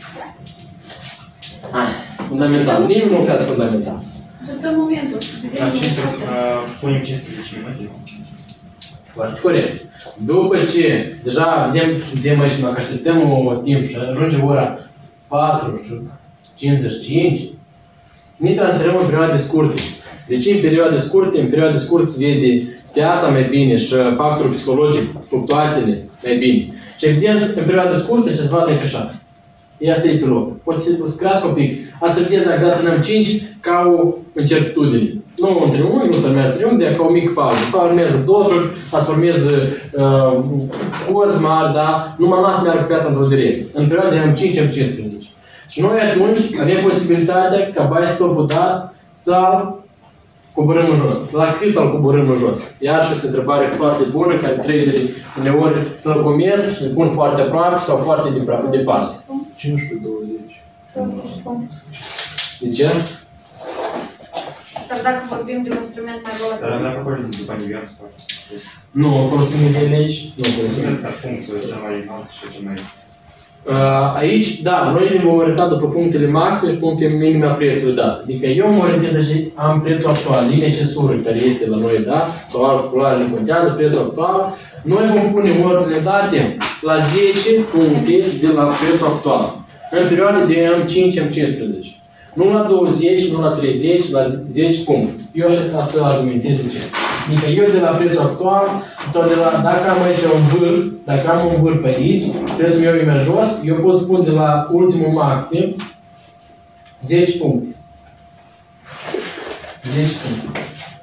Hai, fundamental. Nimeni nu lucrează fundamental. Așteptăm momentul. La cincisprezece, punem cincisprezece minute. Foarte corect. După ce deja vedem, suntem aici, dacă așteptăm un timp și ajunge ora patru cincizeci și cinci, ne transferăm în perioade scurte. De ce în perioade scurte? În perioade scurte se vede piața mai bine și factorul psihologic, fluctuațiile mai bine. Și evident, în perioade scurte și se va decreșa. Asta e pe loc. Poate să crească un pic. Asta să vedeți dacă dați în M cinci ca o incertitudine. Nu un triunghi, nu se merge triunghi, dar ca o mică pauză. Formează dojuri, asta formează uh, corzi mari, da? Numai n-a să meargă piața într-o direcție. În perioada de M cinci M cincisprezece. Și noi atunci avem posibilitatea ca buy stop-ul dat să coborâm în jos. La cât îl coborâm în jos? Iar și este o întrebare foarte bună, care traderii uneori să-l comesc și le pun foarte aproape sau foarte departe. cincisprezece douăzeci. De ce? Dar dacă vorbim de un instrument mai Dar volatil. dacă vorbim după nivel, Nu folosim nivele aici? Nu folosim. dar punctul cel mai înalt și cel mai... Aici, da, noi ne vom orienta după punctele maxime și punctele minime a prețului dat. Adică eu mă orientez și am prețul actual, linia cesură care este la noi, da? Sau altă culoare ne contează, prețul actual. Noi vom pune ordine date la zece puncte de la prețul actual. În perioada de M cinci M cincisprezece. Nu la douăzeci, nu la treizeci, la zece puncte. Eu așa să argumentez de ce. Adică eu de la prețul actual, sau de la, dacă am aici un vârf, dacă am un vârf aici, prețul meu e mai jos, eu pot spune de la ultimul maxim zece puncte. zece puncte.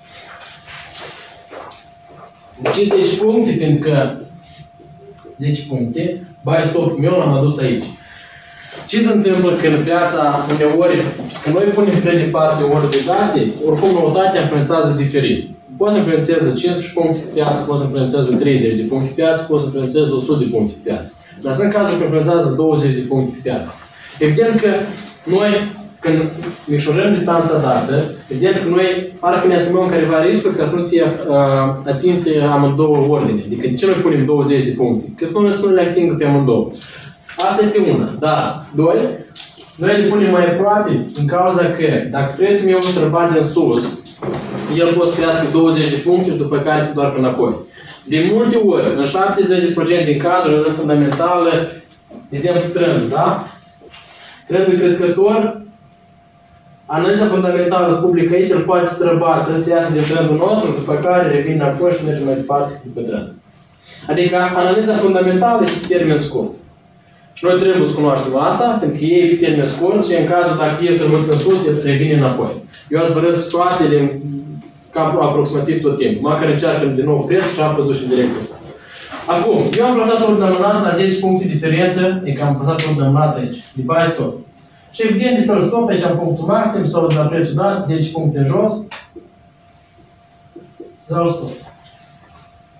De ce zece puncte? Fiindcă zece puncte, buy stop meu l-am adus aici. Ce se întâmplă când piața, uneori, când noi punem prea departe ori de date, oricum noutatea influențează diferit. Poate să influențeze cincisprezece puncte pe piață, poate să influențeze treizeci de puncte pe piață, poate să influențeze o sută de puncte pe piață. Dar sunt cazuri când influențează douăzeci de puncte pe piață. Evident că noi, când micșorăm distanța dată, evident că noi parcă ne asumăm careva riscuri ca să nu fie uh, atinse amândouă ordine. Adică de ce noi punem douăzeci de puncte? Că să nu, să nu le atingă pe amândouă. Asta este una. Dar, doi, noi le punem mai aproape în cauza că dacă prețul meu nu bate în sus, el poate să crească douăzeci de puncte și după care se doarcă înapoi. De multe ori, în șaptezeci la sută din cazuri, analiza fundamentală, de exemplu trendul, da? Trendul crescător, analiza fundamentală se publică aici, el poate străbate, să iasă din trendul nostru și după care revine înapoi și merge mai departe după trend. Adică analiza fundamentală este pe termen scurt. Și noi trebuie să cunoaștem asta, fiindcă ei pe termen scurt și în cazul dacă ei străbăt în sus, el revine înapoi. Eu ați văzut situațiile cam aproximativ tot timpul, măcar încearcă din nou preț și am produs în direcția sa. Acum, eu am plasat ordinea mânată la zece puncte diferență, e că am plasat ordinea mânată aici, de buy stop. Și evident, de să-l stop, aici am punctul maxim, sau de la prețul dat, zece puncte în jos, să-l stop.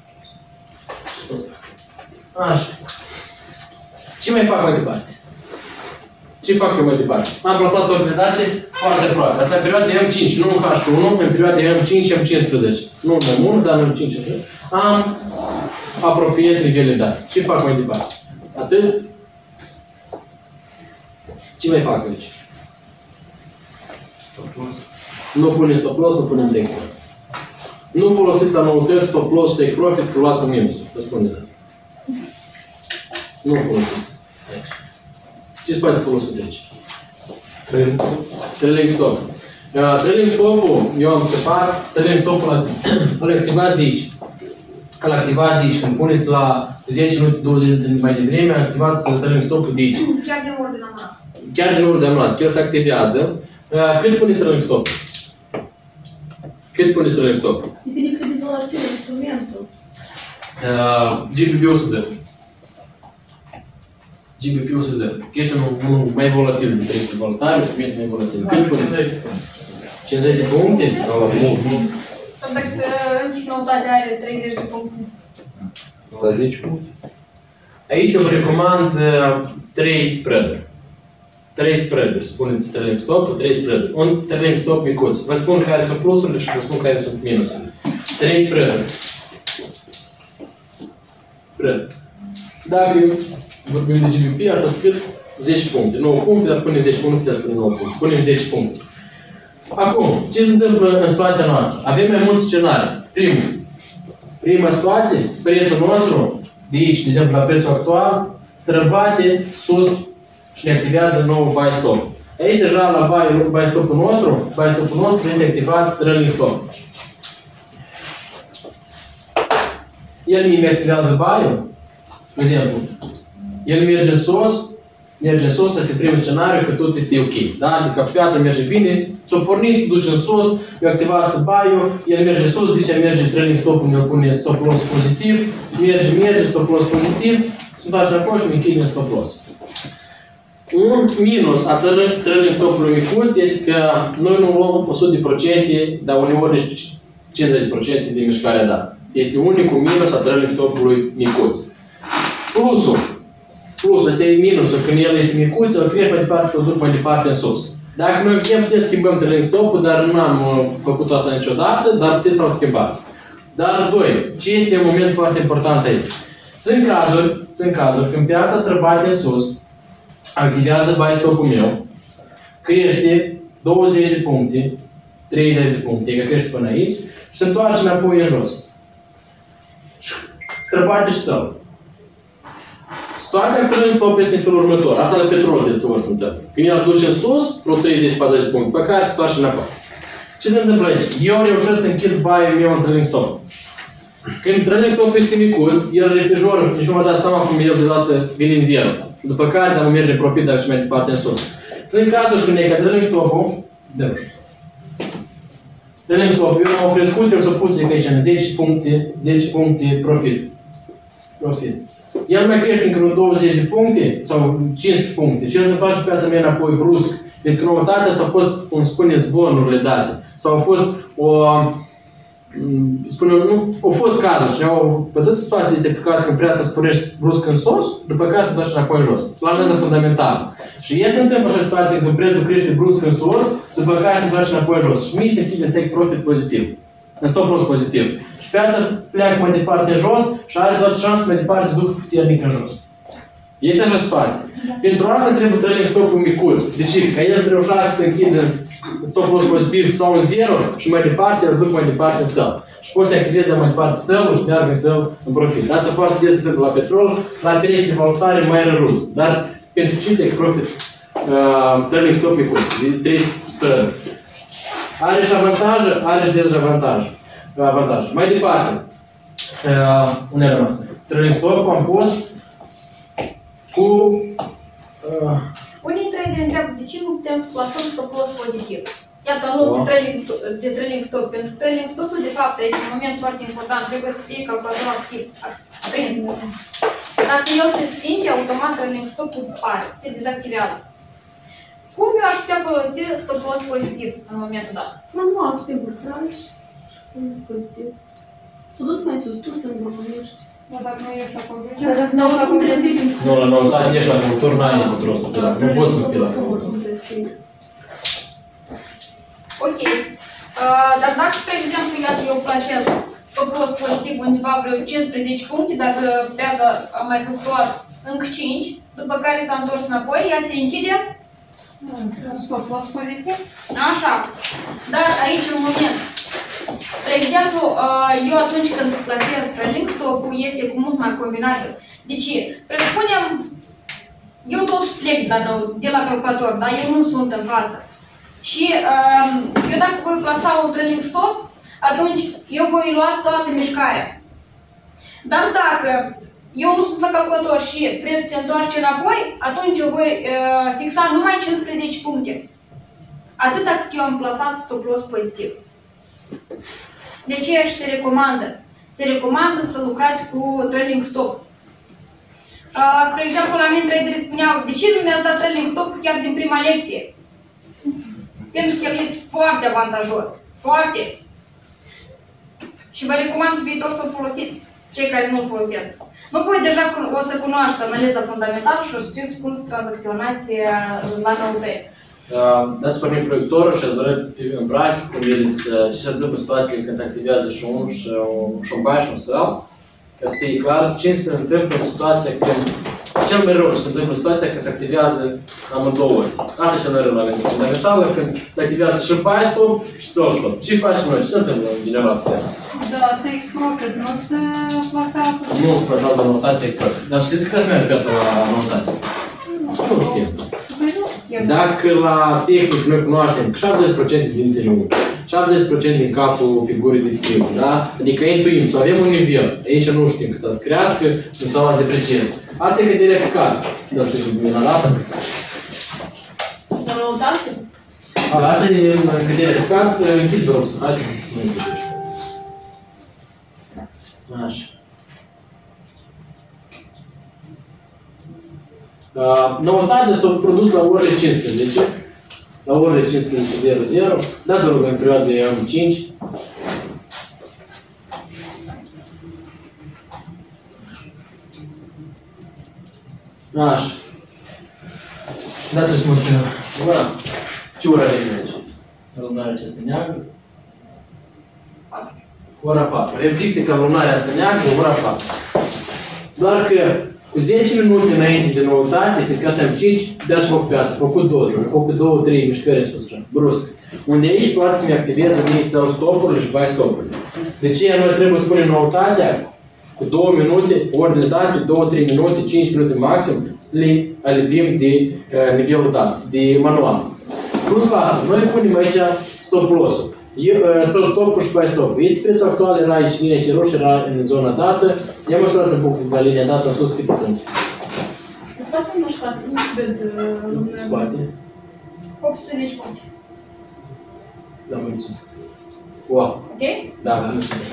Așa. Ce mai fac mai departe? Ce fac eu mai departe? Am plasat o date foarte aproape. Asta e perioada de M cinci, nu în H unu, în perioada de M cinci și M cincisprezece. Nu în M unu, dar în M cinci. Am apropiat nivelul date. Ce fac mai departe? Atât. Ce mai fac aici? Stop loss. Nu punem stop loss, nu punem take profit. Nu folosiți la noutăți stop loss și take profit, că luați un minus. Vă spun de dată. Nu folosiți aici. Ce se poate folosi de aici? Trailing stop. Uh, trailing stop-ul, eu am separat, trailing stop-ul îl activați de aici. Îl activați de aici. Când puneți la zece minute, douăzeci de minute mai devreme, activați trailing stop-ul de aici. Chiar din ordine am luat. Chiar din ordine am luat. Chiar se activează. Uh, cât puneți trailing stop? Cât puneți trailing stop? Depinde cât de volatil instrumentul. Uh, G B P-ul o să dă. G B P-ul o să dă. Este unul mai volatil de trei valutare, instrument mai volatil. Cât puneți? cincizeci de puncte? Dacă însuși noutate are treizeci de puncte. La zece puncte. Aici eu vă recomand trei spread-uri. trei spread-uri. Spuneți trailing stop, trei spread-uri. Un trailing stop micuț. Vă spun care sunt plusurile și vă spun care sunt minusurile. trei spread-uri. Spread. Dacă vorbim de G B P, asta scrie zece puncte. nouă puncte, dar punem zece puncte, dar punem nouă puncte. Punem zece puncte. Acum, ce se întâmplă în situația noastră? Avem mai mulți scenarii. Primul. Prima situație, prețul nostru, de aici, de exemplu, la prețul actual, străbate sus și ne activează nou buy stop. Aici deja la buy, buy stop-ul nostru, buy stop-ul nostru este activat trailing stop. El mi activează buy-ul, de exemplu, el merge sus, merge sus, este primul scenariu, că tot este ok. Da? Adică piața merge bine, s-o pornit, se duce în sus, eu activat buy-ul, el merge sus, zice merge trailing stop-ul, ne pune stop loss pozitiv, merge, merge, stop loss pozitiv, se duce înapoi și ne închide în stop loss. Un minus a trailing stop-ului micuț este că noi nu luăm o sută la sută, dar uneori cincizeci la sută de mișcarea dată. Este unicul minus a trailing stop-ului micuț. Plusul. Plusul este minusul. Când el este micuț, îl crești mai departe, îl duc mai departe în sus. Dacă noi vrem, putem să schimbăm trailing stop-ul, dar nu am făcut asta niciodată, dar puteți să-l schimbați. Dar, doi, ce este un moment foarte important aici? Sunt cazuri, sunt cazuri când piața străbate în sus, activează buy stop-ul meu, crește douăzeci de puncte, treizeci de puncte, că crește până aici, și se întoarce înapoi în jos. Străbate și său. Situația cu trailing stop este în felul următor. Asta la petrol trebuie să vă se întâmplă. Când el duce în sus, vreo treizeci patruzeci de puncte, pe care se întoarce înapoi. Ce se întâmplă aici? Eu reușesc să închid buy-ul meu în trailing stop. Când trailing stop este micuț, el repejoră, nici nu m-a dat seama cum el deodată vine în zero. După care, dar nu merge profit, dar și mai departe în sus. Sunt cazuri când e ca trailing stop-ul, de nu știu. Trailing stop-ul, eu am crescut, eu s-o pus aici în zece puncte, zece puncte profit. Profit. El mai crește încă vreo douăzeci de puncte sau cincisprezece puncte și el se face piața mea înapoi brusc. Pentru că noutatea asta a fost, cum spune, zvonurile date. Sau a fost o... Spune, nu, au fost cazuri și au pățit situația este pe caz când piața sporește brusc în sus, după care se duce înapoi în jos. La analiză fundamentală. Și e se întâmplă așa situație când prețul crește brusc în sus, după care se duce înapoi în jos. Și mi se închide take profit pozitiv. În stop loss pozitiv. Și piața pleacă mai departe în jos și are toată șansa mai departe să ducă puternic în jos. Este așa situație. Da. Pentru asta trebuie trailing stop-ul micuț. Deci, ca el să reușească să închidă stop loss pozitiv sau în zero și mai departe, îl duc mai departe în sell. Și poți să activezi de mai departe sell-ul și meargă în sell în profit. Asta foarte des se întâmplă la petrol, la perioade valutare mai răruz. Dar pentru ce take profit, uh, trailing stop micuț, de trei sperări. Are și avantaje, are și dezavantaje. Avantaj. Mai departe, uh, unde a rămas? Trailing stop am pus cu... Uh, Unii traderi întreabă de ce nu putem să plasăm stop loss pozitiv. Iată, în loc de trailing, de trailing stop. Pentru trailing stop-ul, de fapt, aici, un moment foarte important, trebuie să fie calculator activ, aprins. Dacă el se stinge, automat trailing stop-ul dispare, se dezactivează. Cum eu aș putea folosi stop loss pozitiv în momentul dat? Manual, sigur, tragi pozitiv. Tu dus mai sus, tu singur vorbești. Dar dacă nu ești acolo, Nu, oricum trebuie să fii. Nu, la noutate ești la motor, n-ai niciun rost. Nu poți să fii la motor. Ok. Uh, dar dacă, spre exemplu, iată, eu plasez stop loss pozitiv undeva vreo cincisprezece puncte, dacă piața a mai fluctuat încă cinci, după care s-a întors înapoi, ea se închide? stop loss pozitiv? Așa. Dar aici, în moment, spre exemplu, uh, eu atunci când plasez trailing stop-ul este cu mult mai combinabil. De ce? Presupunem, eu totuși plec de la calculator, dar eu nu sunt în față. Și uh, eu dacă voi plasa un trailing stop, atunci eu voi lua toată mișcarea. Dar dacă eu nu sunt la calculator și prețul se întoarce înapoi, atunci eu voi uh, fixa numai cincisprezece puncte. Atât cât eu am plasat stop loss pozitiv. De ce și se recomandă? Se recomandă să lucrați cu trailing stop. Uh, spre exemplu, la mine traderii spuneau, de ce nu mi-ați dat trailing stop chiar din prima lecție? Pentru că el este foarte avantajos. Foarte. Și vă recomand pe viitor să-l folosiți, cei care nu-l folosesc. Nu voi deja o să cunoașteți analiza fundamentală și o să știți cum să tranzacționați la noutăți. Dați pornim proiectorul și ați dorit în practic cum vedeți ce se întâmplă în situațiile când se activează și unul și un buy și un sell, ca să fie clar ce se întâmplă în situația când cel mai rău se întâmplă în situația când se activează amândouă ori. Asta e cel mai rău la analiza fundamentală, când se activează și buy stop și sell stop. Ce facem noi? Ce se întâmplă în general pe piață? Da, take profit nu se plasează? Nu se plasează la noutate take profit. Dar știți că se merge piața la noutate? Nu știu. Dacă la tehnic noi cunoaștem că șaptezeci la sută din interior, șaptezeci la sută din capul figurii de schimb, da? Adică intuim, să avem un nivel, aici nu știm cât să crească sau să deprecieze. Asta e căderea pe care. Da, asta e bine arată. La noutate? Asta e căderea pe care, închizi rog să hai să nu închidești. Așa. Uh, Noutatea s-a produs la orele cincisprezece, la orele cincisprezece zero zero, dați-vă rog în perioada de M cinci. Așa. Dați-vă să mă știu. Ura, ce ora de aici? Lumânarea aceasta neagră. Ora patru. Avem fixe ca lumânarea asta neagră, ora patru. Doar că cu zece minute înainte de noutate, fiindcă asta am cinci, dați foc pe piață, făcut două juri, făcut două, trei mișcări în sus, brusc. Unde aici poate să-mi activeze mie sell stop-urile și buy stop-urile. De ce noi trebuie să punem noutatea cu două minute, ori de date, două, trei minute, cinci minute maxim, să le alipim de uh, nivelul dat, de manual. Plus la asta, noi punem aici stop loss-ul. Sell stop-ul și buy stop-ul. Este prețul actual, era aici linia ce roșie, era în zona dată. Ia măsurați în punctul de la linia dată în sus câte puncte. În spate nu știu, nu se ved lumea. În spate? optsprezece puncte. Da, mulțumesc. Wow. Ok? Da, mulțumesc.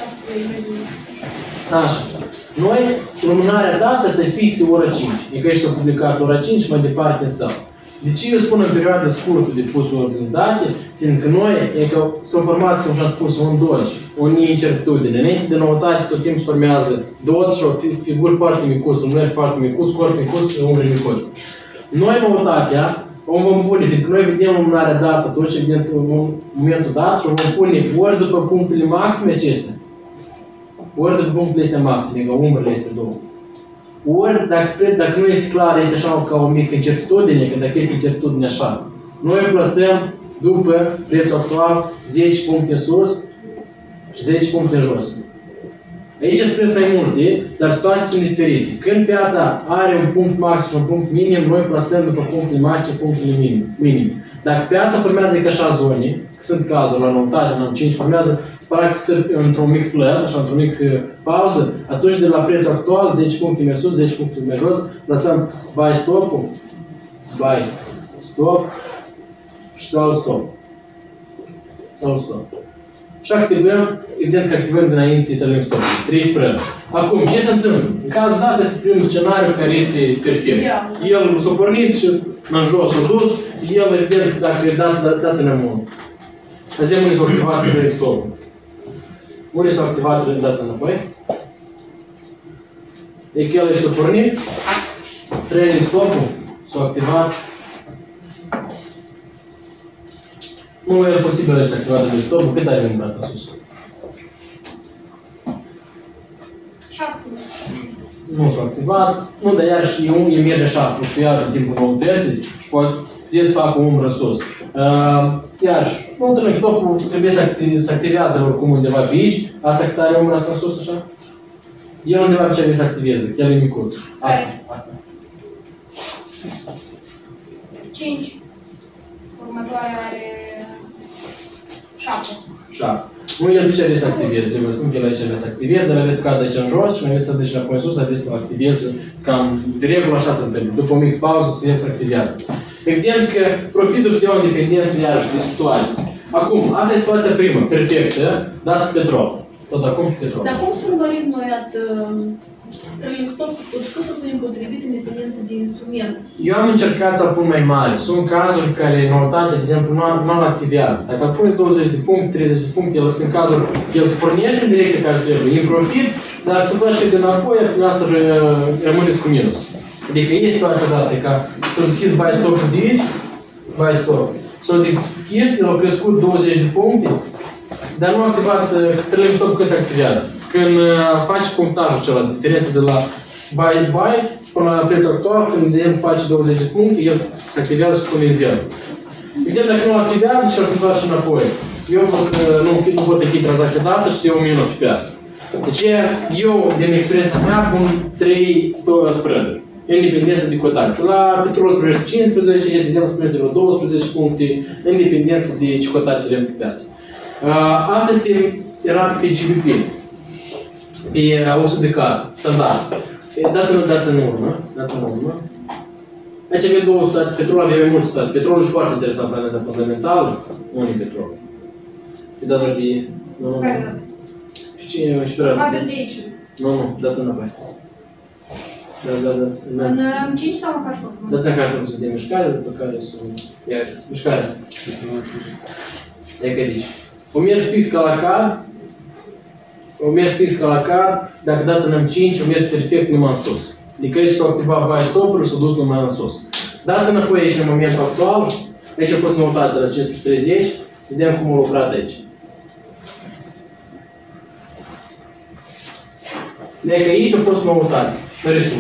Așa. Noi, lumânarea dată este fixă ora cinci. Adică aici s-a publicat ora cinci și mai departe în sală. De ce eu spun în perioada scurtă de pus ordine date? Fiindcă noi, e că s-au format, cum și-am spus, un dodge, o incertitudine. Înainte de noutate, tot timpul se formează dodge și o figuri foarte micuți, lumânări foarte micuți, corp micuți și umbre micuți. Noi, noutatea, o vom pune, fiindcă noi vedem lumânarea dată, tot ce vedem în momentul dat și o vom pune ori după punctele maxime acestea, ori după punctele astea maxime, adică umbrele astea două. Ori, dacă, dacă nu este clar, este așa ca o mică incertitudine, că dacă este incertitudine așa, noi plasăm după prețul actual zece puncte în sus și zece puncte în jos. Aici sunt preț mai multe, dar situații sunt diferite. Când piața are un punct maxim și un punct minim, noi plasăm după punctele maxim și punctele minim. minim. Dacă piața formează ca așa zone, că sunt cazuri la noutate, la cinci, formează practic stă într-un mic flat, așa, într-un mic uh, pauză, atunci de la prețul actual, zece puncte mai sus, zece puncte mai jos, lăsăm buy stop-ul, buy stop și sell stop. Sell stop. Și activăm, evident că activăm dinainte trailing stop, trei spre. Acum, ce se întâmplă? În cazul dat este primul scenariu care este perfect. El s-a pornit și în jos s-a dus, el evident dacă dați, dați înăuntru. Să vedem unde s-a activat trailing stop-ul. Unde s-a activat, dați înapoi. Deci el s-a pornit, trailing stop-ul s-a activat. Nu e posibil să activat trailing stop-ul, cât are umbra asta sus? șase. Nu s-a activat, nu, dar iarăși e, e merge așa, fluctuează în timpul noutății și poate să facă o umbră sus. Uh, iarăși, nu trailing stop-ul trebuie să, activ, să activează oricum undeva pe aici, asta cât are umbra asta sus așa? El undeva pe ce trebuie să activeze, chiar e micuț. Asta, asta. cinci. Următoarea are șapte. șapte. Nu, el pe ce trebuie să activeze, eu vă spun că el aici trebuie să activeze, el trebuie să cadă aici în jos și mai trebuie să dă și înapoi în sus, trebuie să-l activeze cam de regulă așa se întâmplă. După o mică pauză să el se activează. Evident că profitul și iau în dependență iarăși de situație. Acum, asta e situația primă, perfectă, dați petrol. Tot acum petrol. Dar cum să urmărim noi at trailing stop-ul și cum să punem potrivit în dependență de instrument? Eu am încercat să-l pun mai mare. Sunt cazuri care noutatea, de exemplu, nu-l activează. Dacă îl puneți douăzeci de puncte, treizeci de puncte, el sunt cazuri, el se pornește în direcția care trebuie, în profit, dar dacă se face și de înapoi, dumneavoastră rămâneți cu minus. Adică e situația dată ca să deschizi buy stop-ul de aici, buy stop. S-o deschizi, el a crescut douăzeci de puncte, dar nu a activat trailing stop că se activează. Când faci punctajul acela, diferența de la buy buy până la prețul actual, când el face douăzeci de puncte, el se activează și spune zero. Evident, dacă nu activează și el se întoarce înapoi. Eu pot să nu, nu pot închide tranzacția dată și să iau minus pe piață. Deci eu, din experiența mea, pun trei spread-uri. În dependență de cotație. La petrol se primește cincisprezece, de exemplu se primește vreo douăsprezece puncte, în dependență de ce cotație avem pe piață. Asta este, era pe G B P. Pe o sută de card, standard. Dați-mi dați în urmă, dați în urmă. Aici avem două situații, petrol avem mai multe situații. Petrolul e foarte interesant la analiza fundamentală. Unde e petrolul? Pe data de... Nu, nu. Pe cine e inspirație? Haideți de aici. Nu, nu, dați înapoi. Dați, dați, dați. În cinci sau în cașur? Dați în cașur să dea mișcare, după care să... Ia, mișcarea asta. Ia că aici. O mers fix ca la card. O mers fix ca la card, dacă dați în M cinci, o mers perfect numai în sus. Adică aici s-au activat buy stop-uri și s-au dus numai în sus. Dați înapoi aici în momentul actual, aici a fost noutate la cincisprezece treizeci, să vedem cum a lucrat aici. Deci aici a fost noutate, în restul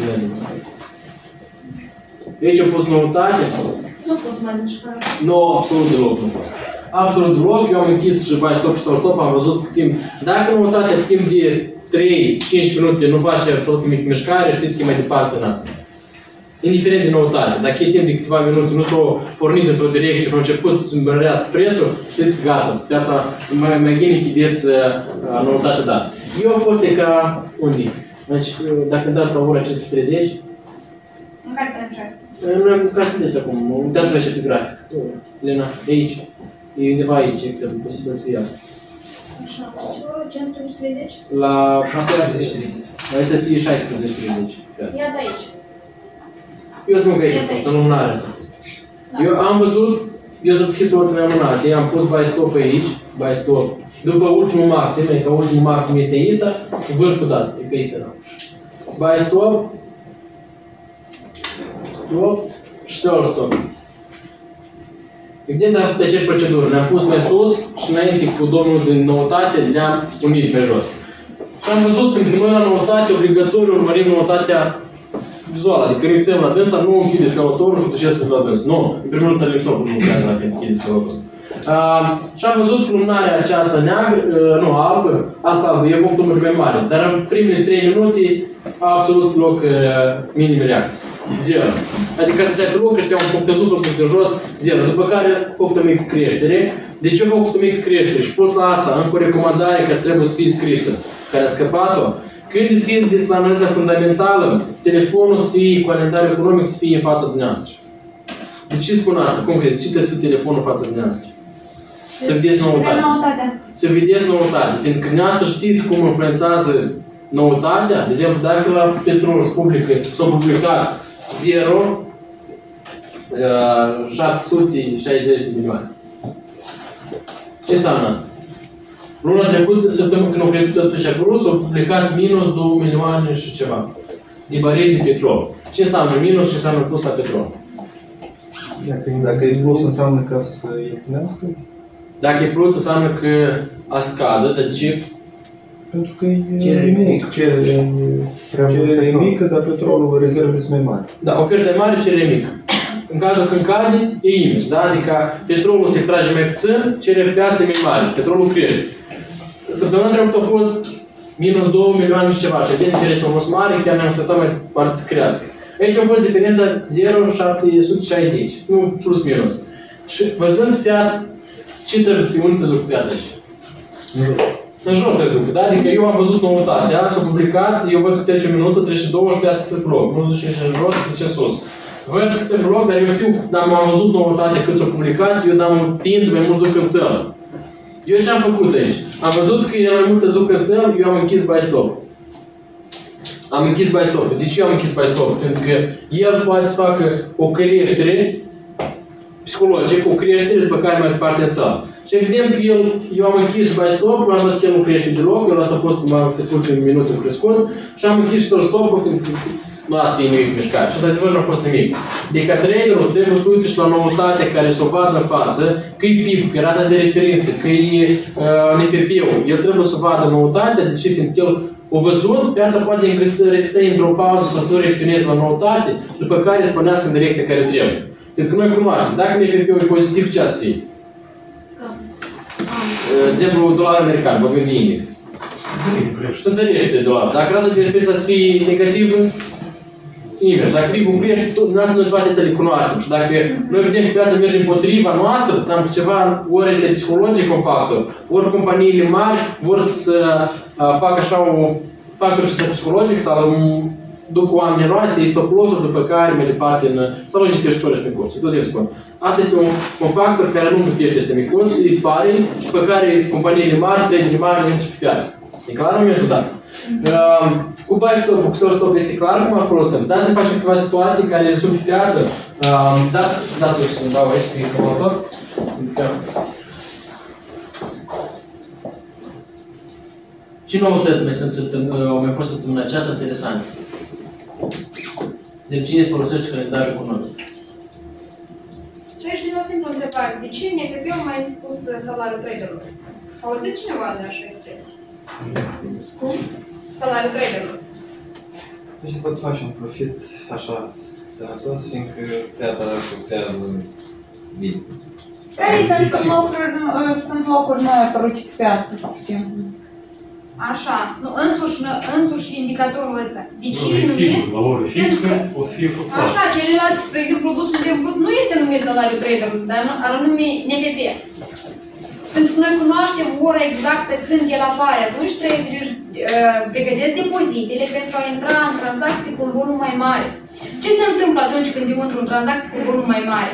aici a fost noutate. Nu a fost mai mișcare. Nu, absolut deloc nu a fost. Absolut deloc, eu am închis și buy stop și sau stop, am văzut timp. Dacă noutatea timp de trei cinci minute nu face absolut nimic mișcare, știți că e mai departe în asta. Indiferent de noutate. Dacă e timp de câteva minute, nu s-o pornit într-o direcție și a început să îmbărărească prețul, știți că gata, piața mai, mai bine chideți uh, noutate dată. Eu a fost e ca unde? Deci, dacă îmi dați la ora cincisprezece treizeci, În care te întrebi? în care sunteți acum? Uitați-vă așa pe grafic. Lena, de aici. E undeva aici, e posibil să fie asta. Așa, cincisprezece treizeci? La șaptesprezece treizeci. Aici trebuie să fie șaisprezece treizeci. Iată aici. Eu spun că aici a fost, în lumânare asta a fost. Eu am văzut, eu să deschis ordinea lumânare, am pus buy stop aici, buy stop. După ultimul maxim, e că ultimul maxim este ăsta, vârful dat, e că este ăsta. Buy stop, stop și sell stop. Evident, am făcut aceeași procedură, ne-am pus mai sus și înainte cu domnul din noutate le-am unit pe jos. Și am văzut când primăm la noutate, obligatoriu urmărim noutatea vizuală, adică ne uităm la dânsa, nu închideți călătorul și duceți la dânsa. Nu, în primul rând televizorul nu lucrează dacă închideți călătorul. Uh, și am văzut lumânarea aceasta neagră, uh, nu, albă, asta albă, e punctul mai mare, dar în primele trei minute a absolut loc uh, minime reacție. Zero. Adică stătea pe loc, creștea un punct de sus, un punct de jos, zero. După care a făcut o mică creștere. De ce a făcut o mică creștere? Și pus la asta, încă o recomandare care trebuie să fie scrisă, care a scăpat-o. Când deschideți la analiza fundamentală, telefonul să fie, calendarul economic să fie în fața dumneavoastră. De ce spun asta? Concret, ce trebuie să fie telefonul în fața dumneavoastră? Să vedeți noutatea. Să vedeți noutatea. Fiindcă dumneavoastră știți cum influențează noutatea. De exemplu, dacă la petrol s-a publicat zero șapte sute șaizeci de milioane. Ce înseamnă asta? Luna trecută, săptămâna când au crescut atunci acolo, s-au publicat minus două milioane și ceva. de barili de petrol. Ce înseamnă minus și înseamnă plus la petrol? Dacă e plus, înseamnă că să împlinească? Dacă e plus, înseamnă că a scadă, de ce? Pentru că e mic, cererea e mică, dar petrolul, rezervele sunt mai mari. Da, oferta e mare, cererea e mică. În cazul când cade, e invers, da? Adică petrolul se extrage mai puțin, cererea piață e mai mare, petrolul crește. Săptămâna trecută a fost minus două milioane și ceva și evident diferența a fost mare, chiar ne-am așteptat mai departe să crească. Aici a fost diferența zero virgulă șapte sute șaizeci, nu plus minus. Și văzând piața, ce trebuie să fie unde te duc piața aici? În jos te duc, da? Adică eu am văzut noutatea, s-a publicat, eu văd că trece o minută, trece două și piața se bloc. Nu duce în jos, duce în sus. Văd că se bloc, dar eu știu, dar am văzut noutatea cât s-a publicat, eu dam un tind mai mult duc în săl. Eu ce am făcut aici? Am văzut că e mai mult îți duc în săl, eu am închis buy stop. Am închis buy stop. De ce eu am închis buy stop? Pentru că el poate să facă o creștere psihologică, o creștere după care mai departe în săl. Și evident că el, eu am închis buy stop, am văzut că el nu crește deloc, eu asta a fost cât ultimul minut în crescut și am închis sell stop-ul, fiindcă nu a să fie nimic mișcat. Și într-adevăr nu a fost nimic. Deci ca traderul trebuie să uite și la noutatea care s-o vadă în față, că e P I B, că e rata de referință, că e uh, N F P-ul. El trebuie să vadă noutatea, de ce? Fiindcă el a văzut, piața poate resta într-o pauză să se reacționeze la noutate, după care să pornească în direcția care trebuie. Pentru că noi cunoaștem, dacă N F P-ul e pozitiv, ce a să fie? De exemplu, dolarul american, vorbim de index. Se întărește dolarul. Dacă rata de referință să fie negativă, invers. Dacă P I B-ul crește, noi toate astea le cunoaștem. Și dacă noi vedem că piața merge împotriva noastră, înseamnă că ceva ori este psihologic un factor, ori companiile mari vor să facă așa un factor psihologic sau duc oameni roase, este o plosă după care mai departe în sau logic peștori și micuți. Tot eu spun. Asta este un, un factor care nu plătește este micuți, îi spare și pe care companiile mari, traderii mari, intră pe piață. E clar în momentul dat. Uh, cu buy stop, cu sell stop este clar cum îl folosim. Dați să facem câteva situații care sunt pe piață. Uh, dați, dați să-și dau aici pe calculator. Ce noutăți mai sunt, au mai fost săptămâna aceasta interesante? De cine folosește calendarul economic? Aici din o simplă întrebare. De ce N F P-ul a mai spus salariul traderului? A auzit cineva de așa expresie? Cum? Salariul traderului. Deci poți să faci un profit așa sănătos, fiindcă piața fluctuează bine. Care sunt locuri, sunt locuri noi apărute pe piață, pur și simplu? Așa, nu, însuși, însuși indicatorul ăsta. De ce e numit? sigur, la ori fixă, o să fie fluctuat. Așa, celălalt, spre exemplu, produsul de brut nu este numit salariul traderului, dar nu, ar numi N F P. Pentru că noi cunoaștem ora exactă când el apare. Atunci traderii uh, pregătesc depozitele pentru a intra în tranzacții cu un volum mai mare. Ce se întâmplă atunci când eu intru în tranzacții cu un volum mai mare?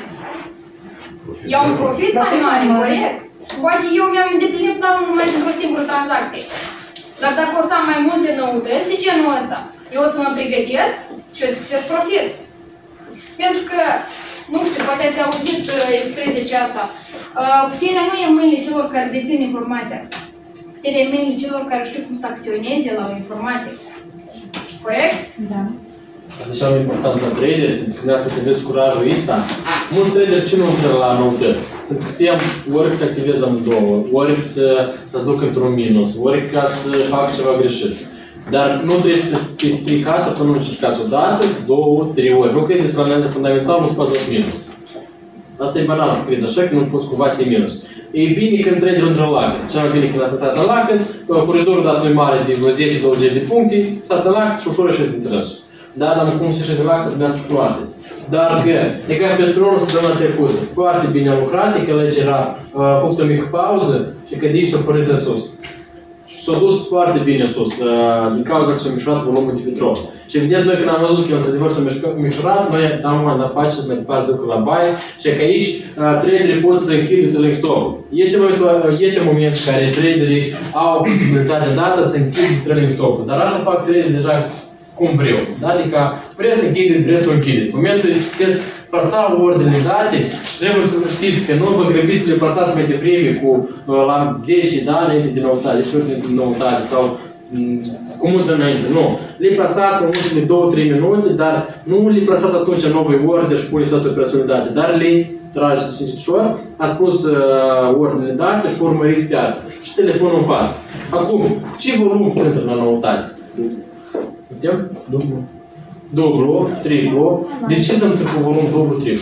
Iau un profit mai mare, corect? Poate eu mi-am îndeplinit planul numai într-o singură tranzacție. Dar dacă o să am mai multe noutăți, de ce nu ăsta? Eu o să mă pregătesc și o să găsesc profit. Pentru că, nu știu, poate ați auzit uh, expresia aceasta. Uh, puterea nu e în mâinile celor care dețin informația. Puterea e în mâinile celor care știu cum să acționeze la o informație. Corect? Da. Asta e cea mai important la trader, când trebuie să vedeți curajul ăsta. Mulți trader ce nu intră la noutăți? Pentru că știam ori că se activează amândouă, ori că să se ducă într-un minus, ori ca să facă ceva greșit. Dar nu trebuie să specific asta până nu încercați o dată, două, trei ori. Nu credeți că la analiză fundamentală nu se poate da minus. Asta e banal să crezi așa, că nu poți cumva să iei minus. E bine când traderul intră în lacăt. Cel mai bine când ați intrat în lacăt, coridorul dat nu e mare de zece douăzeci de puncte, stați în lacăt și ușor ieșiți din trăsul. Da, dar cum se ieșește în lacăt, dumneavoastră cunoașteți. Dar că, e ca petrolul săptămâna trecută, foarte bine a lucrat, e că legea era a făcut o mică pauză și că de aici s-a pornit în sus. Și s-a dus foarte bine sus, din cauza că s-a mișurat volumul de petrol. Și evident, noi când am văzut că într-adevăr s-a mișurat, noi am dat pace să mai departe ducă la baie și că aici traderii pot să închidă de link stop-ul. Este, este un moment în care traderii au posibilitatea dată să închidă de link stop-ul, dar asta fac traderii deja cum vreau. Da? Adică vreți să închideți, vreți să o închideți. În momentul în care puteți plasa ordine date, trebuie să știți că nu vă grăbiți să le plasați mai devreme cu la zece, da, înainte de noutate, zece ori de noutate sau cu mult înainte. Nu. Le plasați în ultimele două trei minute, dar nu le plasați atunci în nouă ordine și puneți toate operațiunile date, dar le trageți ușor, ați pus uh, ordinele date și urmăriți piața. Și telefonul în față. Acum, ce volum sunt la noutate? Vedem? Dublu. Dublu, triplu. De ce să-mi trec cu volum dublu, triplu?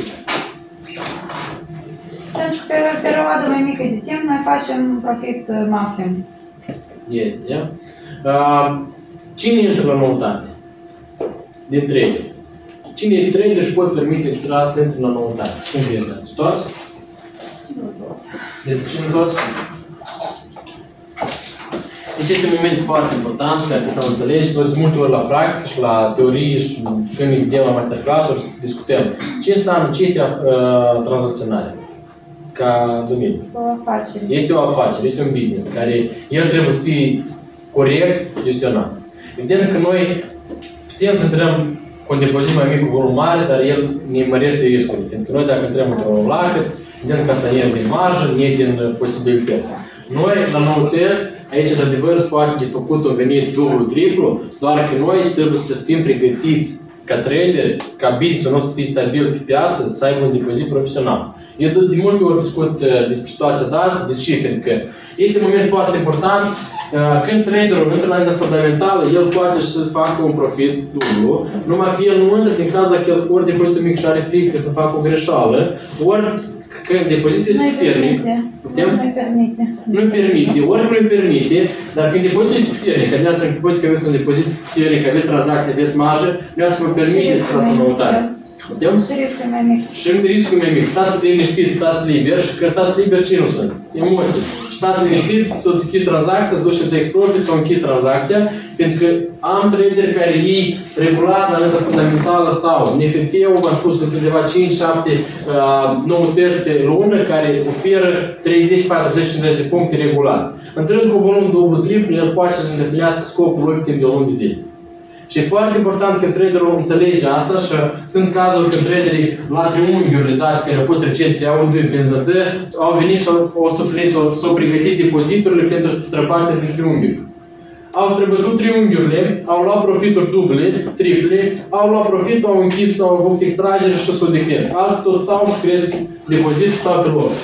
Deci, pe perioadă mai mică de timp, noi facem profit maxim. Este, ia? Uh, cine intră la noutate? Din trader. Cine e trader și pot permite să intre la noutate? Cum intrați? Toți? De cine toți? Deci este un moment foarte important care trebuie să înțelegi, să de multe ori la practică și la teorie și când ne vedem la masterclass-uri și discutăm. Ce înseamnă, ce este uh, tranzacționare? Ca domeniu. O afacere. Este o afacere, este un business care el trebuie să fie corect gestionat. Evident că noi putem să intrăm cu un depozit mai mic, cu volum mare, dar el ne mărește riscurile. Fiindcă noi dacă intrăm într-un lacăt, evident că asta nu e din marjă, nu e din posibilități. Noi, la noutăți, aici, de adevăr, se poate de făcut un venit dublu, triplu, doar că noi trebuie să fim pregătiți ca trader, ca business-ul nostru să fie stabil pe piață, să aibă un depozit profesional. Eu de multe ori discut despre situația dată, de ce? Fiindcă este un moment foarte important. Când traderul intră în analiza fundamentală, el poate să facă un profit dublu, numai că el nu intră din cauza că ori depozitul mic și are frică să facă o greșeală, ori când depozitul este puternic, nu-i permite. Nu-i permite, ori nu-i permite, dar când depozitul este puternic, că dumneavoastră în depozit că aveți un depozit puternic, că aveți tranzacții, aveți marjă, dumneavoastră vă permite să faceți noutate. Și riscul mai mic. Și riscul mai mic. Stați liniștiți, stați liberi și când stați liberi, ce nu sunt? Emoții. Stați liniștiți, să deschizi tranzacția, să duci în take profit, să închizi tranzacția, pentru că am traderi care ei regulat la analiza fundamentală stau. N F P-ul, v-am spus, sunt undeva cinci șapte uh, noutăți pe lună care oferă treizeci, patruzeci, cincizeci de puncte regulat. Intrând cu volum dublu, triplu, el poate să-și îndeplinească scopul lui timp de o lună de zile. Și e foarte important că traderul înțelege asta și sunt cazuri când traderii la triunghiurile date care au fost recent pe A U D, Benzăd, au venit și au suplinit, s-au pregătit depoziturile pentru străbate din triunghiuri. Au străbătut triunghiurile, au luat profituri duble, triple, au luat profit, au închis, au făcut extragere și s-au dehnesc. Alții tot stau și cresc depozitul, stau pe loc.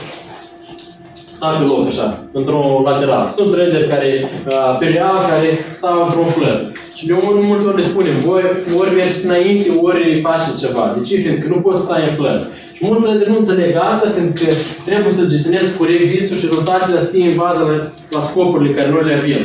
Stau pe loc, așa, într-un lateral. Sunt traderi care, uh, pe real, care stau într-un flăr. Și de multe ori le spunem, voi ori mergeți înainte, ori faceți ceva. De ce? Fiindcă nu poți sta în flăr. Și mulți traderi nu înțeleg asta, fiindcă trebuie să gestionezi corect visul și rezultatele să fie în bază la, la scopurile care noi le avem.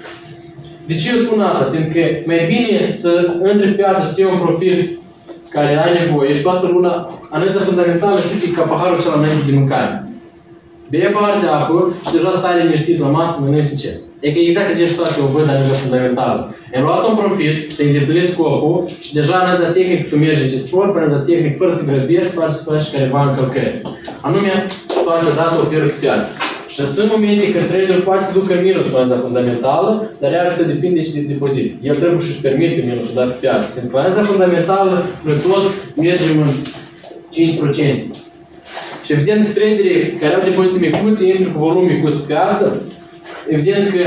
De ce eu spun asta? Fiindcă mai bine să intri pe piață, să ții un profil care ai nevoie și toată luna, analiza fundamentală, știți, ca paharul cel înainte de mâncare. Bei pahar de apă și deja stai liniștit la masă, mănânci și ce. E că exact aceeași situație o văd la analiza fundamentală. Ai luat un profit, ți-ai îndeplinit scopul și deja analiza tehnică tu mergi încetșor, pe analiza tehnică fără să te grăbești, fără să faci careva încălcări. Anume, situația dată oferă pe piață. Și sunt momente când traderul poate să ducă minus cu analiza fundamentală, dar iar că depinde și de depozit. El trebuie să-și permite minusul dat pe piață. Pentru că analiza fundamentală, noi tot mergem în cinci la sută. Și evident că traderii care au depozite micuțe intră cu volum micuț pe piață, evident că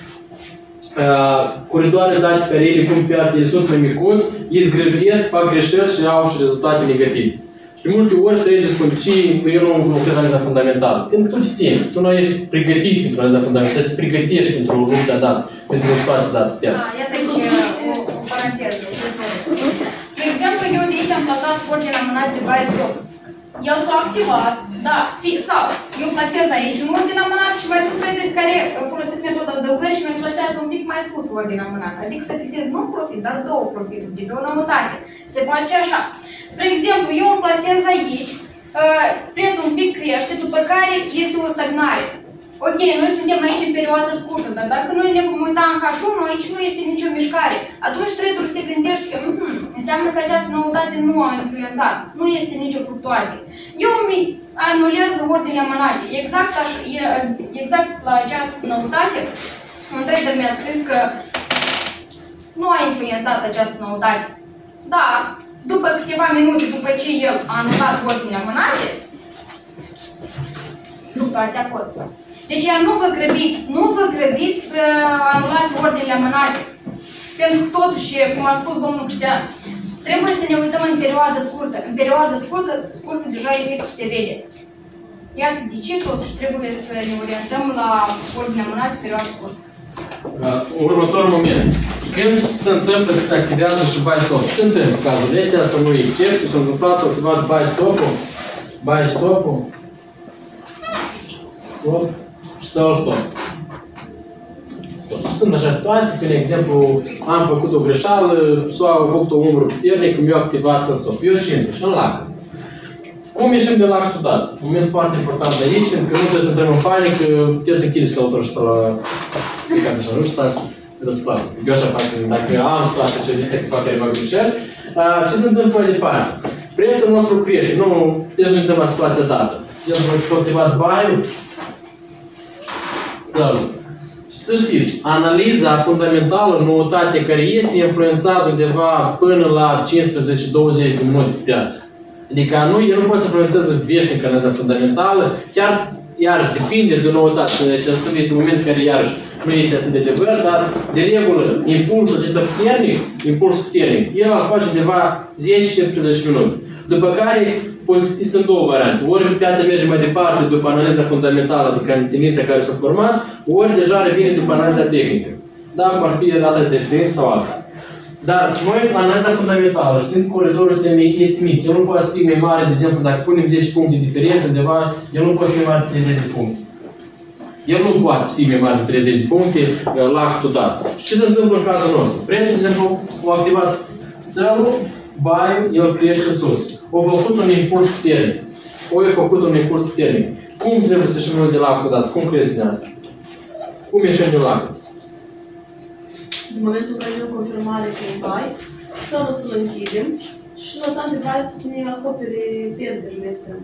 uh, coridoarele date care ele pun pe piață, ele sunt mai micuți, ei zgrăbesc, fac greșeli și au și rezultate negative. Și de multe ori traderii spun, și eu nu lucrez analiza fundamentală. Pentru că tu te temi, tu nu ești pregătit pentru analiza fundamentală, să te pregătești pentru o luptă dată, pentru o situație dată pe piață. Ah, iată aici o, o paranteză. Spre exemplu, eu de aici am plasat ordine amânat de buy stop. El s-a activat, da, fi, sau eu plasez aici un ordine amânat și mai sunt traderi care folosesc metoda adăugării și mai plasează un pic mai sus ordine amânat. Adică să fixez nu un profit, dar două profituri de pe o noutate. Se poate și așa. Spre exemplu, eu îmi plasez aici, uh, prețul un pic crește, după care este o stagnare. Ok, noi suntem aici în perioadă scurtă, dar dacă noi ne vom uita în H unu, aici nu este nicio mișcare. Atunci traderul se gândește că mm, înseamnă că această noutate nu a influențat, nu este nicio fluctuație. Eu mi anulez ordinele amânate. Exact, așa, exact la această noutate, un trader mi-a scris că nu a influențat această noutate. Da, după câteva minute după ce el a anulat ordinele amânate, fluctuația a fost. Deci nu vă grăbiți, nu vă grăbiți să anulați ordinele amânate. Pentru că totuși, cum a spus domnul Cristian, trebuie să ne uităm în perioadă scurtă. În perioadă scurtă, scurtă deja efectul se vede. Iată de ce totuși trebuie să ne orientăm la ordinele amânate în perioadă scurtă. Uh, următorul moment. Când se întâmplă că se activează și buy stop? Se întâmplă cazul este, asta nu e excepție, s-a întâmplat, s-a activat buy stop-ul, buy stop-ul, stop și sell stop. Sunt așa situații, pe exemplu, am făcut o greșeală, sau au făcut o umbră puternică, mi-au activat sell stop. Eu ce intru? Și în lac. Cum ieșim de lac dat? Un moment foarte important de aici, pentru că nu trebuie să intrăm în panică, puteți să închideți călătorul și să-l plecați așa, nu? Și stați răsplați. Eu așa fac, dacă am situația și este că fac careva greșeli. Ce se întâmplă mai departe? Prețul nostru crește, nu trebuie să ne uităm la situația dată. El s-a activat buy-ul, sell-ul. Să știți, analiza fundamentală, noutatea care este, influențează undeva până la cincisprezece douăzeci de minute pe piață. Adică nu, el nu poate să influențeze veșnic analiza fundamentală, chiar, iarăși, depinde de noutate. Deci, asta este un moment care, iarăși, nu este atât de adevăr, dar, de regulă, impulsul acesta puternic, impulsul puternic, el îl face undeva zece cincisprezece minute. După care, sunt două variante. Ori piața merge mai departe după analiza fundamentală, adică tendința care s-a format, ori deja revine după analiza tehnică. Da, cum ar fi rata de deficit sau alta. Dar noi, analiza fundamentală, știind că coridorul este mic, el nu poate să fie mai mare, de exemplu, dacă punem zece puncte de diferență undeva, el nu poate să fie mai mare de treizeci de puncte. El nu poate fi mai mare de treizeci de puncte la actul dat. Și ce se întâmplă în cazul nostru? Prețul, de exemplu, a activat sell-ul, buy-ul, el crește în sus. O făcut un impuls puternic. O e făcut un impuls puternic. Cum trebuie să ieșim noi de la actul dat? Cum credeți de asta? Cum ieșim de la actul? În momentul în care avem confirmare că e buy, să-l să-l închidem și lăsăm pe buy să ne acopere pierderile astea.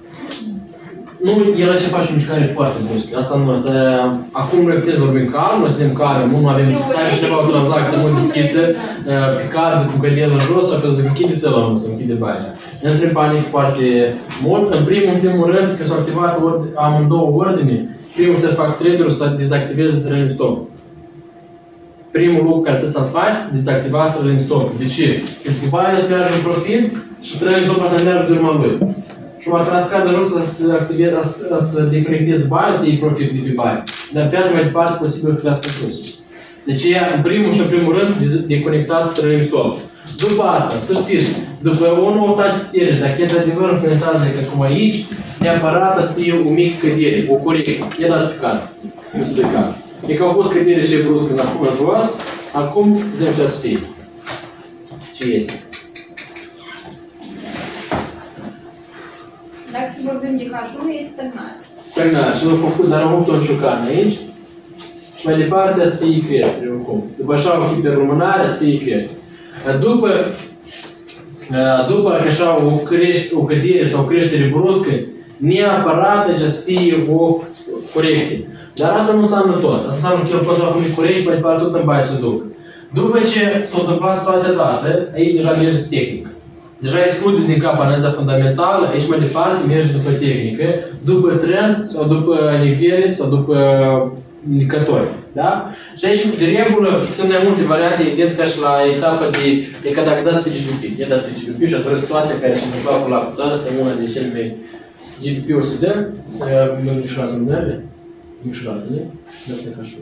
Nu, el ce face o mișcare foarte bruscă. Asta nu, asta acum noi putem să vorbim calm, noi suntem calmi, nu avem să ai cineva o tranzacție mult deschisă, pe card, cu cădelă în jos, sau pe să închide să luăm, să închide baia. Ne intrăm în panic foarte mult. În primul, în primul rând, că s-au activat amândouă ordine, primul trebuie să fac trader-ul să dezactiveze trailing stop. Primul lucru care trebuie să-l faci, dezactiva trailing stop. De ce? Pentru că baia să meargă în profit și trailing stop să meargă de urma lui. Și m-a transcat de jos să activeze, să deconecteze baia, să iei profit de pe baia. Dar piața mai departe posibil să crească sus. Deci ea, în primul și în primul rând, deconectați trailing stop. După asta, să știți, după o noutate putere, dacă e de adevăr influențează că cum aici, neapărat să fie o mică cădere, o corecție. E dați pe card, nu se dă card. E că au fost cădere și bruscă în jos, acum vedem ce să fie. Ce este? Dacă să vorbim de H unu, este stagnare. Stagnare. Și l-au făcut, dar au făcut o ciucană aici. Și mai departe să fie creștere, oricum. După așa au fi pe lumânare, să fie creștere. După, după că așa o, crește, o cădere sau o creștere bruscă, neapărat deci să fie o corecție. Dar asta nu înseamnă tot. Asta înseamnă că el poate să facă mic corecție și mai departe tot în baie să duc. După ce s-a întâmplat situația dată, aici deja mergeți tehnică. Deja excludeți din cap analiza fundamentală, aici mai departe mergeți după tehnică, după trend, sau după nivele, sau după indicatori. Da? Și aici, de regulă, sunt mai multe variante, evident ca și la etapa de, de că dacă dați pe G B P. E dați pe G B P și atunci situația care s-a întâmplat cu lactul, asta e una de cele mai G B P-ul să dăm, mișurați mânerele, mișurați-le, dați-le ca și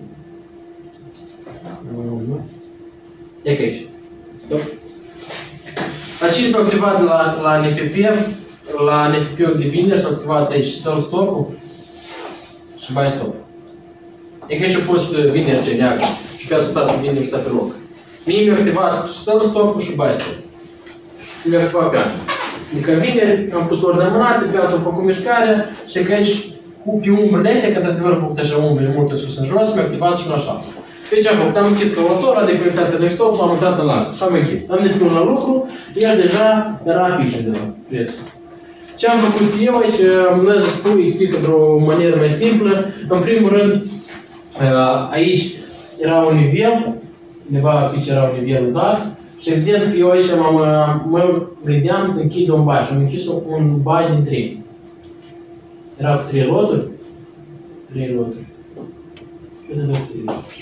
e că aici. Stop. Aici s-a activat la, la N F P, la N F P-ul de vineri s-a activat aici sell stop-ul și buy stop. E că aici a fost vineri ce neagă și piața stat cu vineri stat pe loc. Mie mi-a activat sell stop-ul și buy stop. Mi-a activat pe an. Adică vineri am pus ordine amânată, piața a făcut mișcarea și că aici cu pe umbrele astea, că într-adevăr a făcut așa umbrele multe sus în jos, mi-a activat și un așa. Deci am făcut, am închis călător, a deconectat trailing stop, am intrat în larg și am închis. Am deschis la lucru, el deja era aici undeva, prețul. Ce am făcut eu aici, mă spun, explic într-o manieră mai simplă. În primul rând, aici era un nivel, undeva aici era un nivel dat și evident că eu aici mă gândeam să închid un buy și am închis un buy din trei. Era cu trei loturi. trei loturi. Ce să dăm trei loturi?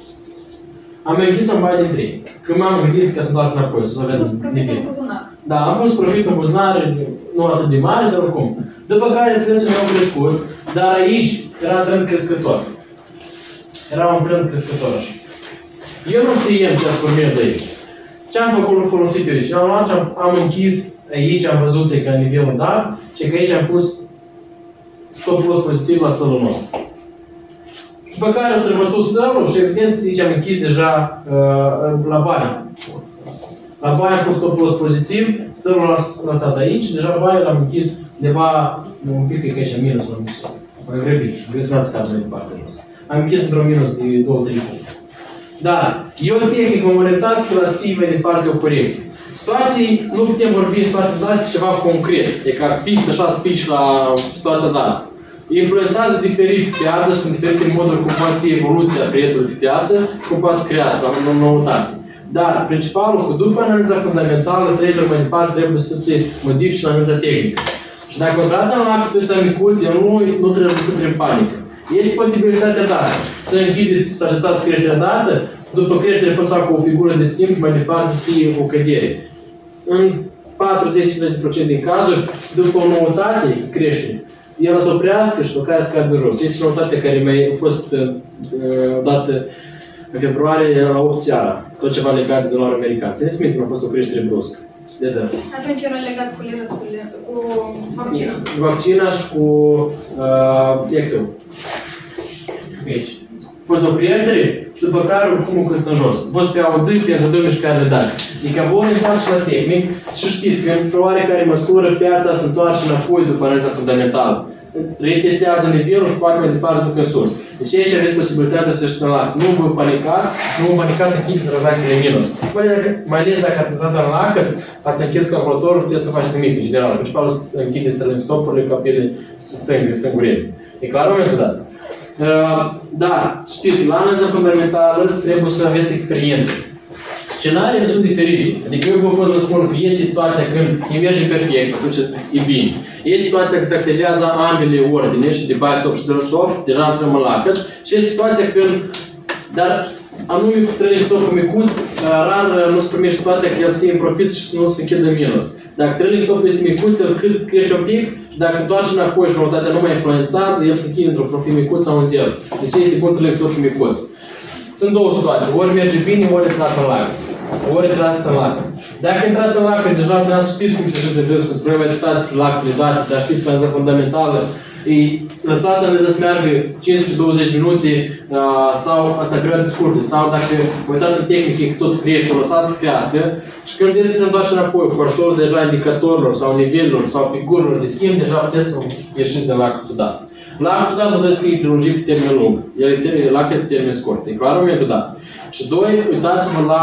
Am închis un bai din trei. Când m-am gândit că să întoarc înapoi, să o vedem. Pus profit în buzunar. Da, am pus profit în buzunar, nu atât de mare, dar oricum. După care prețul meu a crescut, dar aici era trend crescător. Era un trend crescător așa. Eu nu știam ce să urmez aici. Ce am făcut folosit eu aici? Am luat și am, am închis aici, am văzut că nivelul dat și că aici am pus stop loss pozitiv la sălul nostru. După care am străbătut sălul și evident aici am închis deja uh, la bani. La bani am pus stop loss pozitiv, sălul l-am lăsat aici, deja banii l-am închis undeva, un pic că aici minus, am grăbit, vreau să scap mai departe jos. Am închis într-un minus de două trei puncte. Dar eu tehnic m-am orientat că la stii mai departe o corecție. Situații, nu putem vorbi în situații date ceva concret, e ca fix așa spici la situația dată. Influențează diferit piața și sunt diferite moduri cum poate să fie evoluția prețului pe piață și cum poate să crească la noutate. Dar principalul că după analiza fundamentală, trader mai departe trebuie să se modifice în analiza tehnică. Și dacă o trată în actul ăsta micuț, eu nu, nu trebuie să intre în panică. Este posibilitatea dată să închideți, să ajutați creșterea dată, după creștere poți fac o figură de schimb și mai departe să fie o cădere. În patruzeci-cincizeci la sută din cazuri, după o noutate crește, el o să oprească și după care scade de jos. Este noutatea care mi-a fost uh, dată în februarie la opt seara, tot ceva legat de dolarul american. Țineți minte că a fost o creștere bruscă. De da. Atunci era legat cu lirăsturile, cu vaccina. Cu vaccina și cu uh, ectul. Aici. A fost o creștere și după care oricum o căstă în jos. A fost pe A U D, pe Z D mișcările date. Adică vă orientați și la tehnic și știți că într-o oarecare măsură piața se întoarce înapoi după analiza fundamentală. Retestează nivelul și poate mai departe ducă în sus. Deci aici aveți posibilitatea să știți în lac. Nu vă panicați, nu vă panicați să închideți tranzacțiile minus. Mai ales dacă ați intrat în lac, ați închis calculatorul și puteți să faceți nimic în general. Principal să închideți trailing stop-urile ca pe ele să stângă, singurele. E clar momentul dat. Uh, dar, știți, la analiza fundamentală trebuie să aveți experiență. Scenariile sunt diferite. Adică eu vă pot să spun că este situația când îi merge perfect, atunci e bine. Este situația când se activează ambele ordine și de buy stop și sell stop, deja intrăm în lacăt. Și este situația când, dar anume cu trailing stop-ul micuț, rar nu se primește situația că el să fie în profit și să nu se închidă în minus. Dacă trailing stop-ul este micuț, el cât crește un pic, și dacă se întoarce înapoi și jumătatea nu mai influențează, el se închide într-un profit micuț sau un zero. Deci este bun trailing stop-ul micuț. Sunt două situații, ori merge bine, ori intrați în lac. Ori intrați în lac. Dacă intrați în lac, deja dumneavoastră știți cum se de dânsul, trebuie să stați pe lacul date, dar știți că analiza fundamentală, îi lăsați analiza să meargă cincisprezece douăzeci minute uh, sau asta în perioade scurte, sau dacă uitați în tehnică că tot crește, o lăsați să crească și când vedeți că se întoarce înapoi cu ajutorul deja indicatorilor sau nivelurilor sau figurilor de schimb, deja puteți să ieșiți de lacul dat. Lacul dat nu trebuie să fie prelungit pe termen lung, el e lacul pe termen scurt, e clar momentul dat. Și doi, uitați-vă la,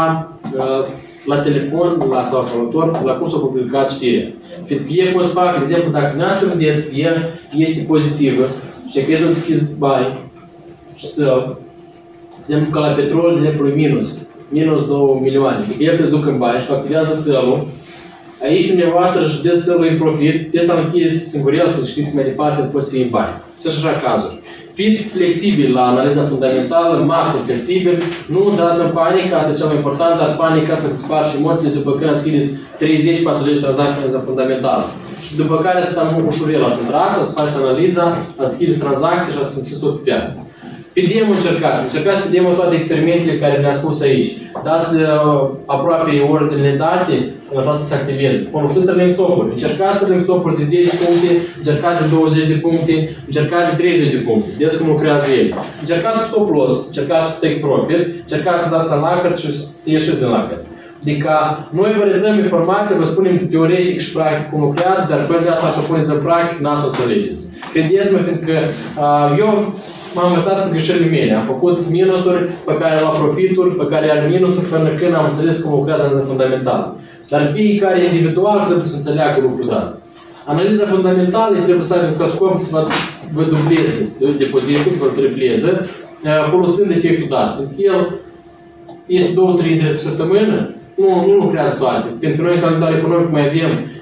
la telefon la, sau la calculator, la cum s-a publicat știrea. Fiindcă ei pot să facă, de exemplu, dacă dumneavoastră vedeți că el este pozitivă și că să deschizi bani și să, de exemplu, că la petrol, de exemplu, e minus, minus două milioane, adică el te duc în bani și activează sell-ul, aici dumneavoastră și dă sell-ul în profit, puteți să închideți singurel, când știți mai departe, poți să fie bani. Sunt așa cazuri. Fiți flexibili la analiza fundamentală, maxim flexibil, nu dați în panică, asta e cel mai important, dar panica asta îți sparge emoțiile după când ați schideți treizeci patruzeci tranzacții în analiza fundamentală. Și după care să stăm ușurel la intrați, să faceți analiza, ați schideți tranzacții și ați simțiți tot pe piață. Pe demo încercați, încercați pe demo toate experimentele care le-am spus aici. Dați uh, aproape ordinele date, lăsați să se activeze. Folosiți trailing stop-uri. Încercați trailing stop-uri de zece puncte, încercați de douăzeci de puncte, încercați de treizeci de puncte. Vedeți cum lucrează el. Încercați cu stop loss, încercați cu take profit, încercați să dați în lacăt și să ieșiți din lacăt. Adică noi vă redăm informații, vă spunem teoretic și practic cum lucrează, dar până de asta să o puneți în practic, n-ați să o înțelegeți. Credeți-mă, fiindcă uh, eu m-am învățat cu greșelile mele. Am făcut minusuri pe care am luat profituri, pe care are minusuri până când am înțeles cum lucrează analiza fundamentală. Dar fiecare individual trebuie să înțeleagă lucrul dat. Analiza fundamentală trebuie să aibă ca scop să vă, vă dubleze depozitul, să vă tripleze, folosind efectul dat. Fiindcă el este două trei de săptămână, nu, nu lucrează toate. Fiindcă noi în calendar economic mai avem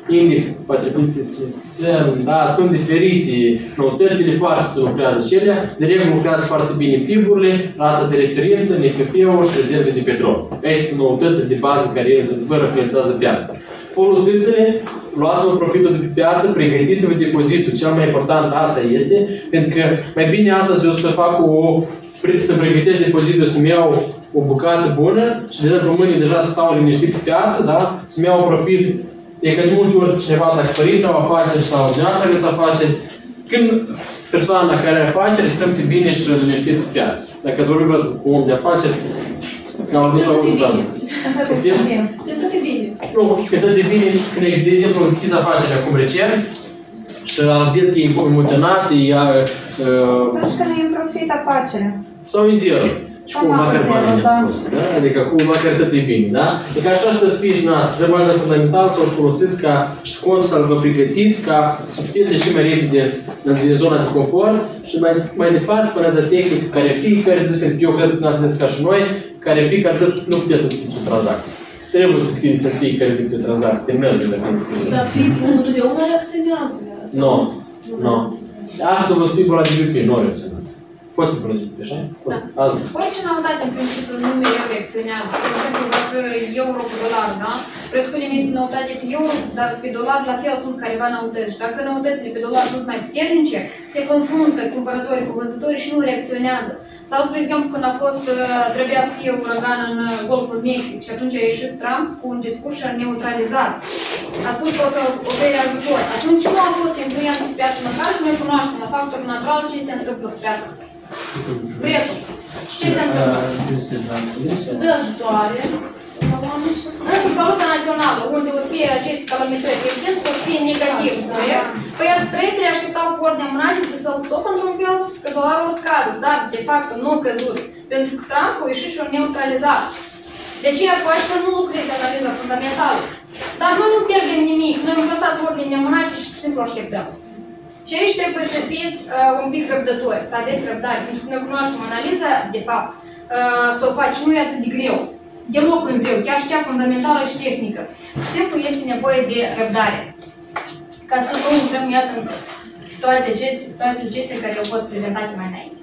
index potrivit țări, da, sunt diferite, noutățile foarte se lucrează cele, de regulă lucrează foarte bine P I B-urile, rata de referință, N F P-ul și rezerve de petrol. Aici sunt noutățile de bază care într-adevăr influențează piața. Folosiți-le, luați-vă profitul de pe piață, pregătiți-vă depozitul. Cel mai important asta este, pentru că mai bine astăzi eu să fac o, să pregătesc depozitul, să-mi iau o bucată bună și de exemplu mâine deja să stau liniștit pe piață, da? Să-mi iau un profit. E că de multe ori cineva, dacă părinții au afaceri sau dumneavoastră aveți afaceri, când persoana care are afaceri se simte bine și liniștit pe piață. Dacă ați vorbit cu un om de afaceri, că am adus auzit asta. E tot de bine. Nu, că tot de bine, când, de exemplu, deschizi afacerea acum recent și vedeți că e emoționat, e... Pentru că nu e în profit afacerea. Sau în zero. Și cu măcar banii ne-am spus, da? Adică cu măcar tot e bine, da? Deci așa și să fie și noastră. Trebuie baza fundamental să o folosiți ca școn, să-l vă pregătiți, ca să puteți și mai repede în zona de confort și mai, mai departe până la tehnică care fiecare zi, pentru că eu cred că nu sunteți ca și noi, care fiecare zi nu puteți să deschideți o tranzacție. Trebuie să deschideți în fiecare zi o tranzacție, terminăm de dacă deschideți. Dar P I B-ul întotdeauna reacționează. Nu, nu. Asta vă spui pe la G B P, nu reacționează. Fost pe G B P, așa? Fost. Azi. Orice noutate, în principiu, nu mereu reacționează. De exemplu, dacă euro cu dolar, da? Presupunem este noutate pe euro, dar pe dolar la fel sunt careva noutăți. Dacă noutățile pe dolar sunt mai puternice, se confruntă cumpărătorii cu vânzătorii și nu reacționează. Sau, spre exemplu, când a fost, trebuia să fie uragan în Golful Mexic și atunci a ieșit Trump cu un discurs și a neutralizat. A spus că o să ofere ajutor. Atunci nu a fost influență pe piața măcar, că noi cunoaștem la factor natural ce se întâmplă pe piața. Prețul. Și ce se întâmplă? Se dă ajutoare. Însuși valuta națională, unde o să fie aceste calamități, evident că o să fie negativ, corect? Păi traderii așteptau cu ordinea mânatic să-l stop într-un fel, că dolarul o scade, dar de fapt nu a căzut. Pentru că Trump a ieșit și a neutralizat. De aceea poate să nu lucreze analiza fundamentală. Dar noi nu pierdem nimic, noi am lăsat ordinea mânatic și pur și simplu așteptăm. Și aici trebuie să fiți uh, un pic răbdători, să aveți răbdare, pentru că noi cunoaștem analiza, de fapt, uh, să o faci nu e atât de greu. Deloc nu e greu, chiar și cea fundamentală și tehnică. Simplu este nevoie de răbdare. Ca să nu intrăm, iată, în situații acestea, situații acestea care au fost prezentate mai înainte.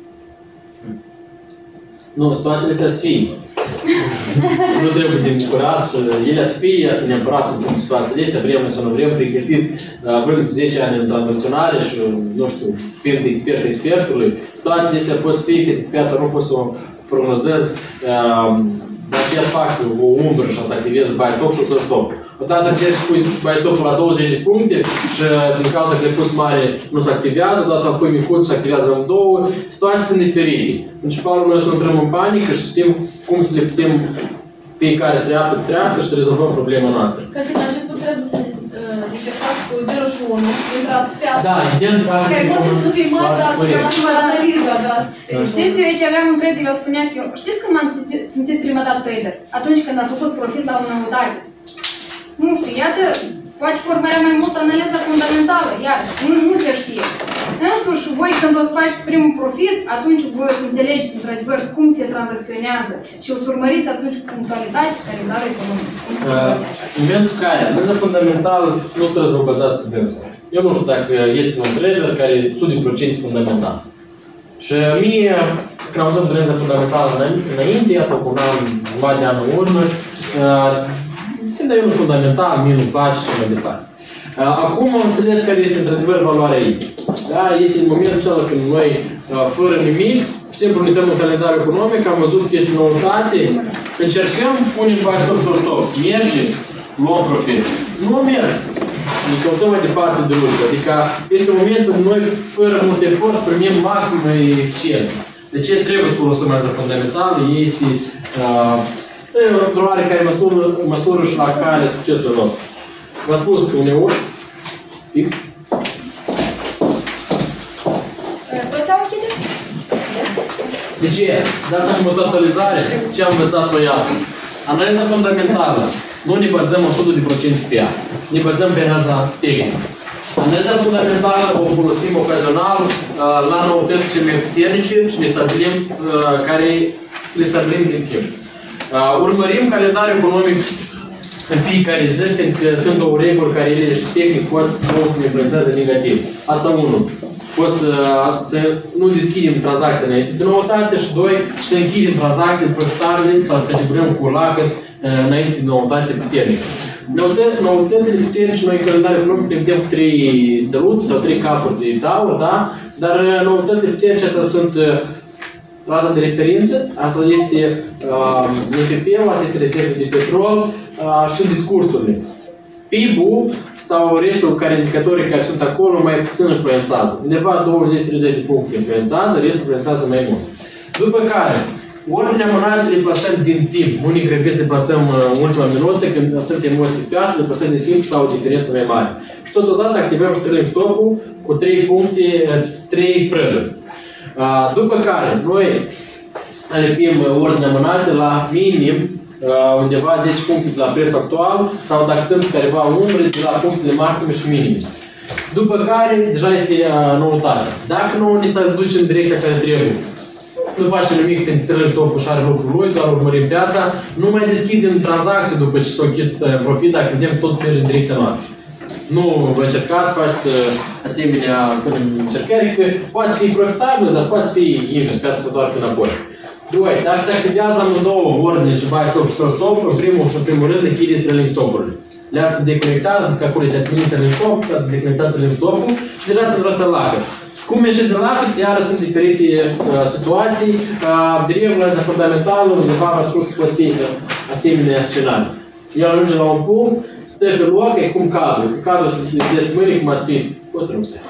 Nu, situațiile astea să fie. Nu trebuie de bucurat și ele să fie, asta neapărat sunt situațiile astea, vrem să nu vrem, pregătiți, avem zece ani în tranzacționare și, nu știu, fiind expert expertului, situațiile astea pot să fie, că piața nu pot să o prognozez, dar trebuie să fac o umbră și să activez buy stop sau să stop. Odată ce îți pui buy stop-ul la douăzeci de puncte și din cauza că le pus mare nu se activează, odată îl pui micuț și se activează în două, situații sunt diferite. Principalul noi să nu intrăm în panică și știm cum să le putem fiecare treaptă pe treaptă și să rezolvăm problema noastră. Cred că la început trebuie să încercați cu zero și unu, intrat pe piață. Da, evident că asta e poate să fie mare, dar la analiza, da. Știți, eu aici aveam un prieten, el spunea că eu, știți când m-am simțit prima dată trader? Atunci când am făcut profit la o noutate. Nu știu, iată, poate că urmărea mai mult analiza fundamentală, iar nu, nu se știe. Însuși, voi când o să faceți primul profit, atunci voi o să înțelegeți într-adevăr cum se tranzacționează și o să urmăriți atunci cu punctualitate calendarul economic. În momentul în care analiza fundamentală nu trebuie să vă bazați pe dânsă. Eu nu știu dacă este un trader care o sută la sută fundamental. Și mie, când am văzut analiza fundamentală înainte, iată cu un an, jumătate de an în urmă, când e unul fundamental, mie nu place și mai departe. Acum am înțeles care este într-adevăr valoarea ei. Da? Este în momentul acela când noi, fără nimic, simplu ne uităm în calendarul economic, am văzut că este noutate, încercăm, punem buy stop sau stop. Merge, luăm profit. Nu a mers. Ne căutăm mai departe de lucru. Adică este un moment când noi, fără mult efort, primim maximă eficiență. De ce trebuie să folosim analiza fundamentală? Este uh, într-o oarecare măsură, măsură și la care succesul nostru. V-am spus că uneori, fix. Toți au închide? De ce? De asta și totalizare, ce am învățat noi astăzi. Analiza fundamentală. Nu ne bazăm o sută la sută pe ea. Ne bazăm pe analiza tehnică. Analiza fundamentală o folosim ocazional la noutăți cele mai puternice și ne stabilim care le stabilim din timp. Urmărim calendarul economic în fiecare zi, pentru că sunt două reguli care ele și tehnic pot să ne influențează negativ. Asta unul. Poți să, să nu deschidem tranzacția înainte de noutate și doi, să închidem tranzacții profitabile sau să asigurăm cu lacăt înainte de noutate puternică. Noutăți, noutățile puternice, noi în calendar economic le vedem cu trei steluțe sau trei capuri de taur, da? Dar noutățile puternice astea sunt rata de referință, asta este uh, N F P-ul, asta este rezerva de petrol uh, și discursurile. P I B-ul sau restul care indicatorii care sunt acolo mai puțin influențează. Undeva douăzeci treizeci de puncte influențează, restul influențează mai mult. După care, ordinea monedei le plasăm din timp. Nu ne grăbesc le plasăm în ultima minută, când sunt emoții pe piață, le plasăm din timp și la o diferență mai mare. Și totodată activăm trailing stop-ul cu trei puncte, trei spread-uri. După care, noi alipim ordinea monedei la minim undeva zece puncte de la prețul actual sau dacă sunt careva umbre de la punctele maxime și minime. După care, deja este noutate. Dacă nu ne se duce în direcția care trebuie, nu facem nimic când trăim stopul și are lucrul lui, doar urmărim piața, nu mai deschidem tranzacții după ce s-o închis profit, dacă vedem tot merge în direcția noastră. Nu vă încercați, faceți asemenea încercări, că poate fi profitabil, dar poate fi invers, piața să doar înapoi. Doi, dacă se activează amândouă ordine și buy stop și sell stop, în primul și în primul rând închideți trailing stop-urile. Le-ați deconectat, că acolo este activat trailing stop și ați deconectat trailing stop-ul și deja ați intrat în lacăt. Cum ieșiți din lacăt, iară sunt diferite uh, situații. Uh, de regulă, fundamentală, undeva v-a spus că poate fi asemenea scenarii. El ajunge la un punct, stă pe loc, e cum cadru. Pe cadru să vedeți mâine, cum ați fi. Poți să nu stai.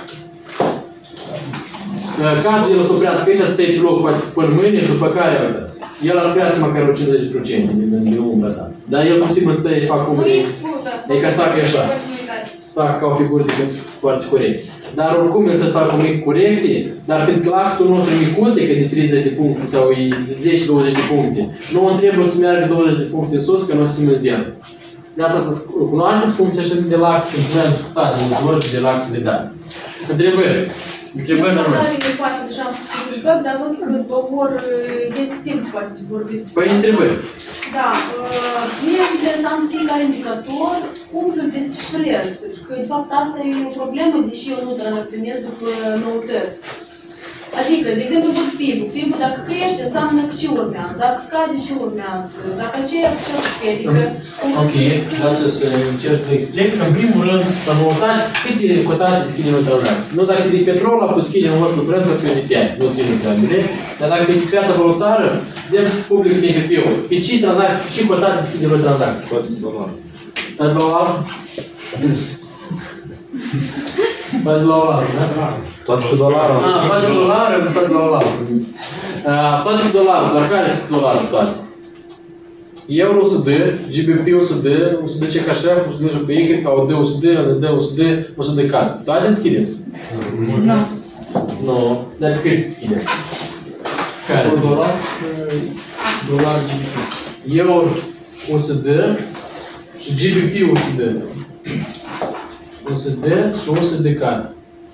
Cadru, el o să oprească aici, stă pe loc, poate până mâine, după care, uitați. El a screasă măcar o cincizeci la sută din, din umbra ta. Dar el posibil stă să facă cum e. E ca să facă așa. Să facă ca o figură de gând foarte corect. Dar oricum, el trebuie să facă o mică corecție, dar fiindcă lactul nostru micuț, e că de treizeci de puncte sau e de zece douăzeci de puncte, nu trebuie să meargă douăzeci de puncte în sus, că nu o să se mânziem. De asta să cunoașteți cum se aștept de lact și cum ne-am discutat, în dezvoltare de lact de date. Întrebări. Întrebări, dar nu. Nu poate să deja am spus că dar văd că doar este timp poate să vorbiți. Păi întrebări. Da, mie e interesant fiecare indicator, cum să-l descifrez, pentru că de fapt asta e o problemă, deși eu nu tranzacționez după noutăți. Adică, de exemplu, văd P I B-ul. P I B-ul dacă crește, înseamnă că ce urmează, dacă scade, ce urmează, dacă aceea ce o să fie, adică... Ok, dați să încerc să vă explic. În primul rând, la noutate, câte cotații se schide în tranzacții? Nu dacă e de petrol, la pot schide în orice brand, pe N T I, nu ține prea bine. Dar dacă e de piața valutară, exemplu, să public N F P-ul. Pe ce tranzacții, pe ce cotații se schide în tranzacții? patru dolari. patru dolari? patru dolari, da? Toate cu dolarul. Ah, patru dolari, patru dolari. Toate cu dolarul, dar care sunt cu dolarul toate? Euro o să dă, G B P o să dă, o să dă C H F, o să dă J P Y, O D o să dă, A Z D o să dă, o să dă C A D. Toate înschidem? Nu. Nu, dar cât înschidem? Care sunt? Dolar, dolar G B P. Euro o să dă și G B P o să dă. O să dă și o să dă C A D.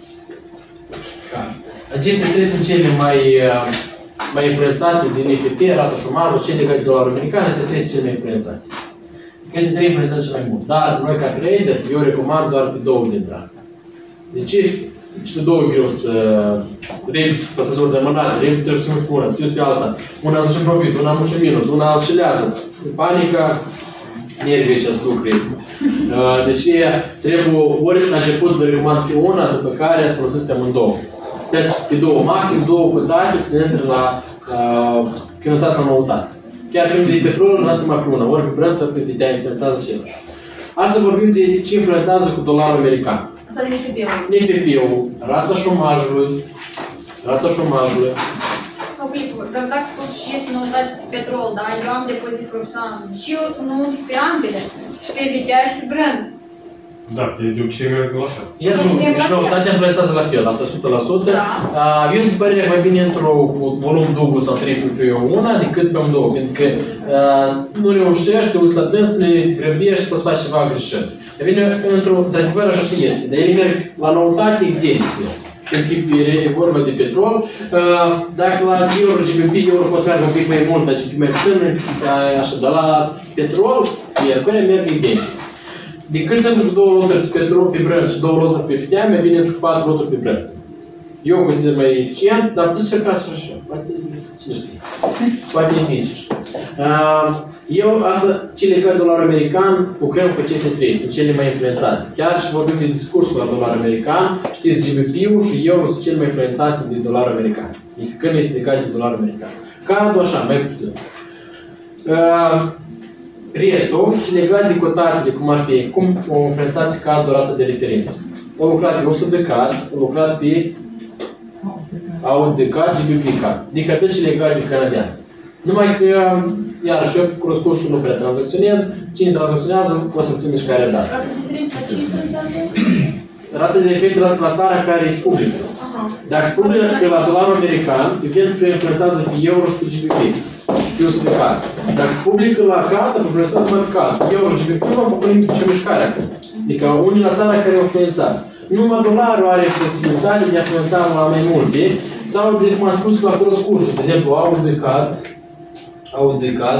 Acestea trei sunt cele mai, mai influențate din N F P, rata șomajului, cele legate de dolarul american, acestea trei sunt cele mai influențate. Acestea trei influențează cel mai mult. Dar noi ca trader, eu recomand doar pe două dintre alea. De ce? Deci pe două e greu să repet spăsători de mânate, repet trebuie să mă spună, știu pe alta. Una nu și profit, una nu și minus, una oscilează. Panica, nervii acest lucru. Deci trebuie ori la început vă recomand pe una, după care ați folosit pe amândouă. Deci pe două, maxim două cotații să intre la când intrați la noutate. Chiar când de petrol, nu ați numai pe una, ori pe brand, ori pe V T A influențează același. Asta vorbim de ce influențează cu dolarul american. Asta e N F P-ul. N F P-ul, rata șomajului, rata șomajului. O clipă, dar dacă totuși este noutate pe petrol, da, eu am depozit profesional și eu să nu umplu pe ambele, și pe V T A și pe brand. Da, e de obicei merg la așa. El nu, și noutatea influențează la fel, asta o sută la sută. Da. Eu sunt părerea mai bine într-o volum dublu sau triplu pe una decât pe un două, pentru că nu reușești, te uiți la dânsele, te grăbești, poți face ceva greșit. Dar bine, într-o, într-adevăr așa și este, dar el merg la noutate identic. în chip e vorba de petrol. Dacă la euro G B P, euro poate să meargă un pic mai mult, G B P mai puțin, așa, dar la petrol, miercurea merg identic. De când sunt cu două loturi pe petrol pe brand și două loturi pe F T A, mai bine cu patru loturi pe brand. Eu consider mai eficient, dar puteți cercați și așa. Poate, cine știe, poate e nici așa. Eu, asta, ce legat de dolarul american, lucrăm cu aceste trei, sunt cele mai influențate. Chiar și vorbim de discursul la dolar american, știți, G B P-ul și euro sunt cele mai influențate de dolarul american. Adică când este legat de dolarul american. Cadul așa, mai puțin. Uh, restul, ce legat de cotațiile, cum ar fi, cum au influențat pe cadul rată de referință. Au lucrat pe o sută de cad, au lucrat pe au de cad, G B P cad. Adică tot ce legat de canadian. Numai că, iarăși, eu cu răscursul nu prea tranzacționez. Cine tranzacționează, o să țin mișcarea dată. Rata de referință la ce influențează? Rata de referință la, la țara care e publică. Dacă se publică că la dolarul american, evident că influențează pe euro și pe G B P. Pe o sută de cad. Dacă se publică la cad, influențează mai pe cad. Euro și G B P nu au făcut nicio mișcare acum. Adică unii la țara care au influențat. Numai dolarul are posibilitate de a influența la mai multe, sau, de cum am spus, la răscursul. De exemplu, au de cad, au de cad,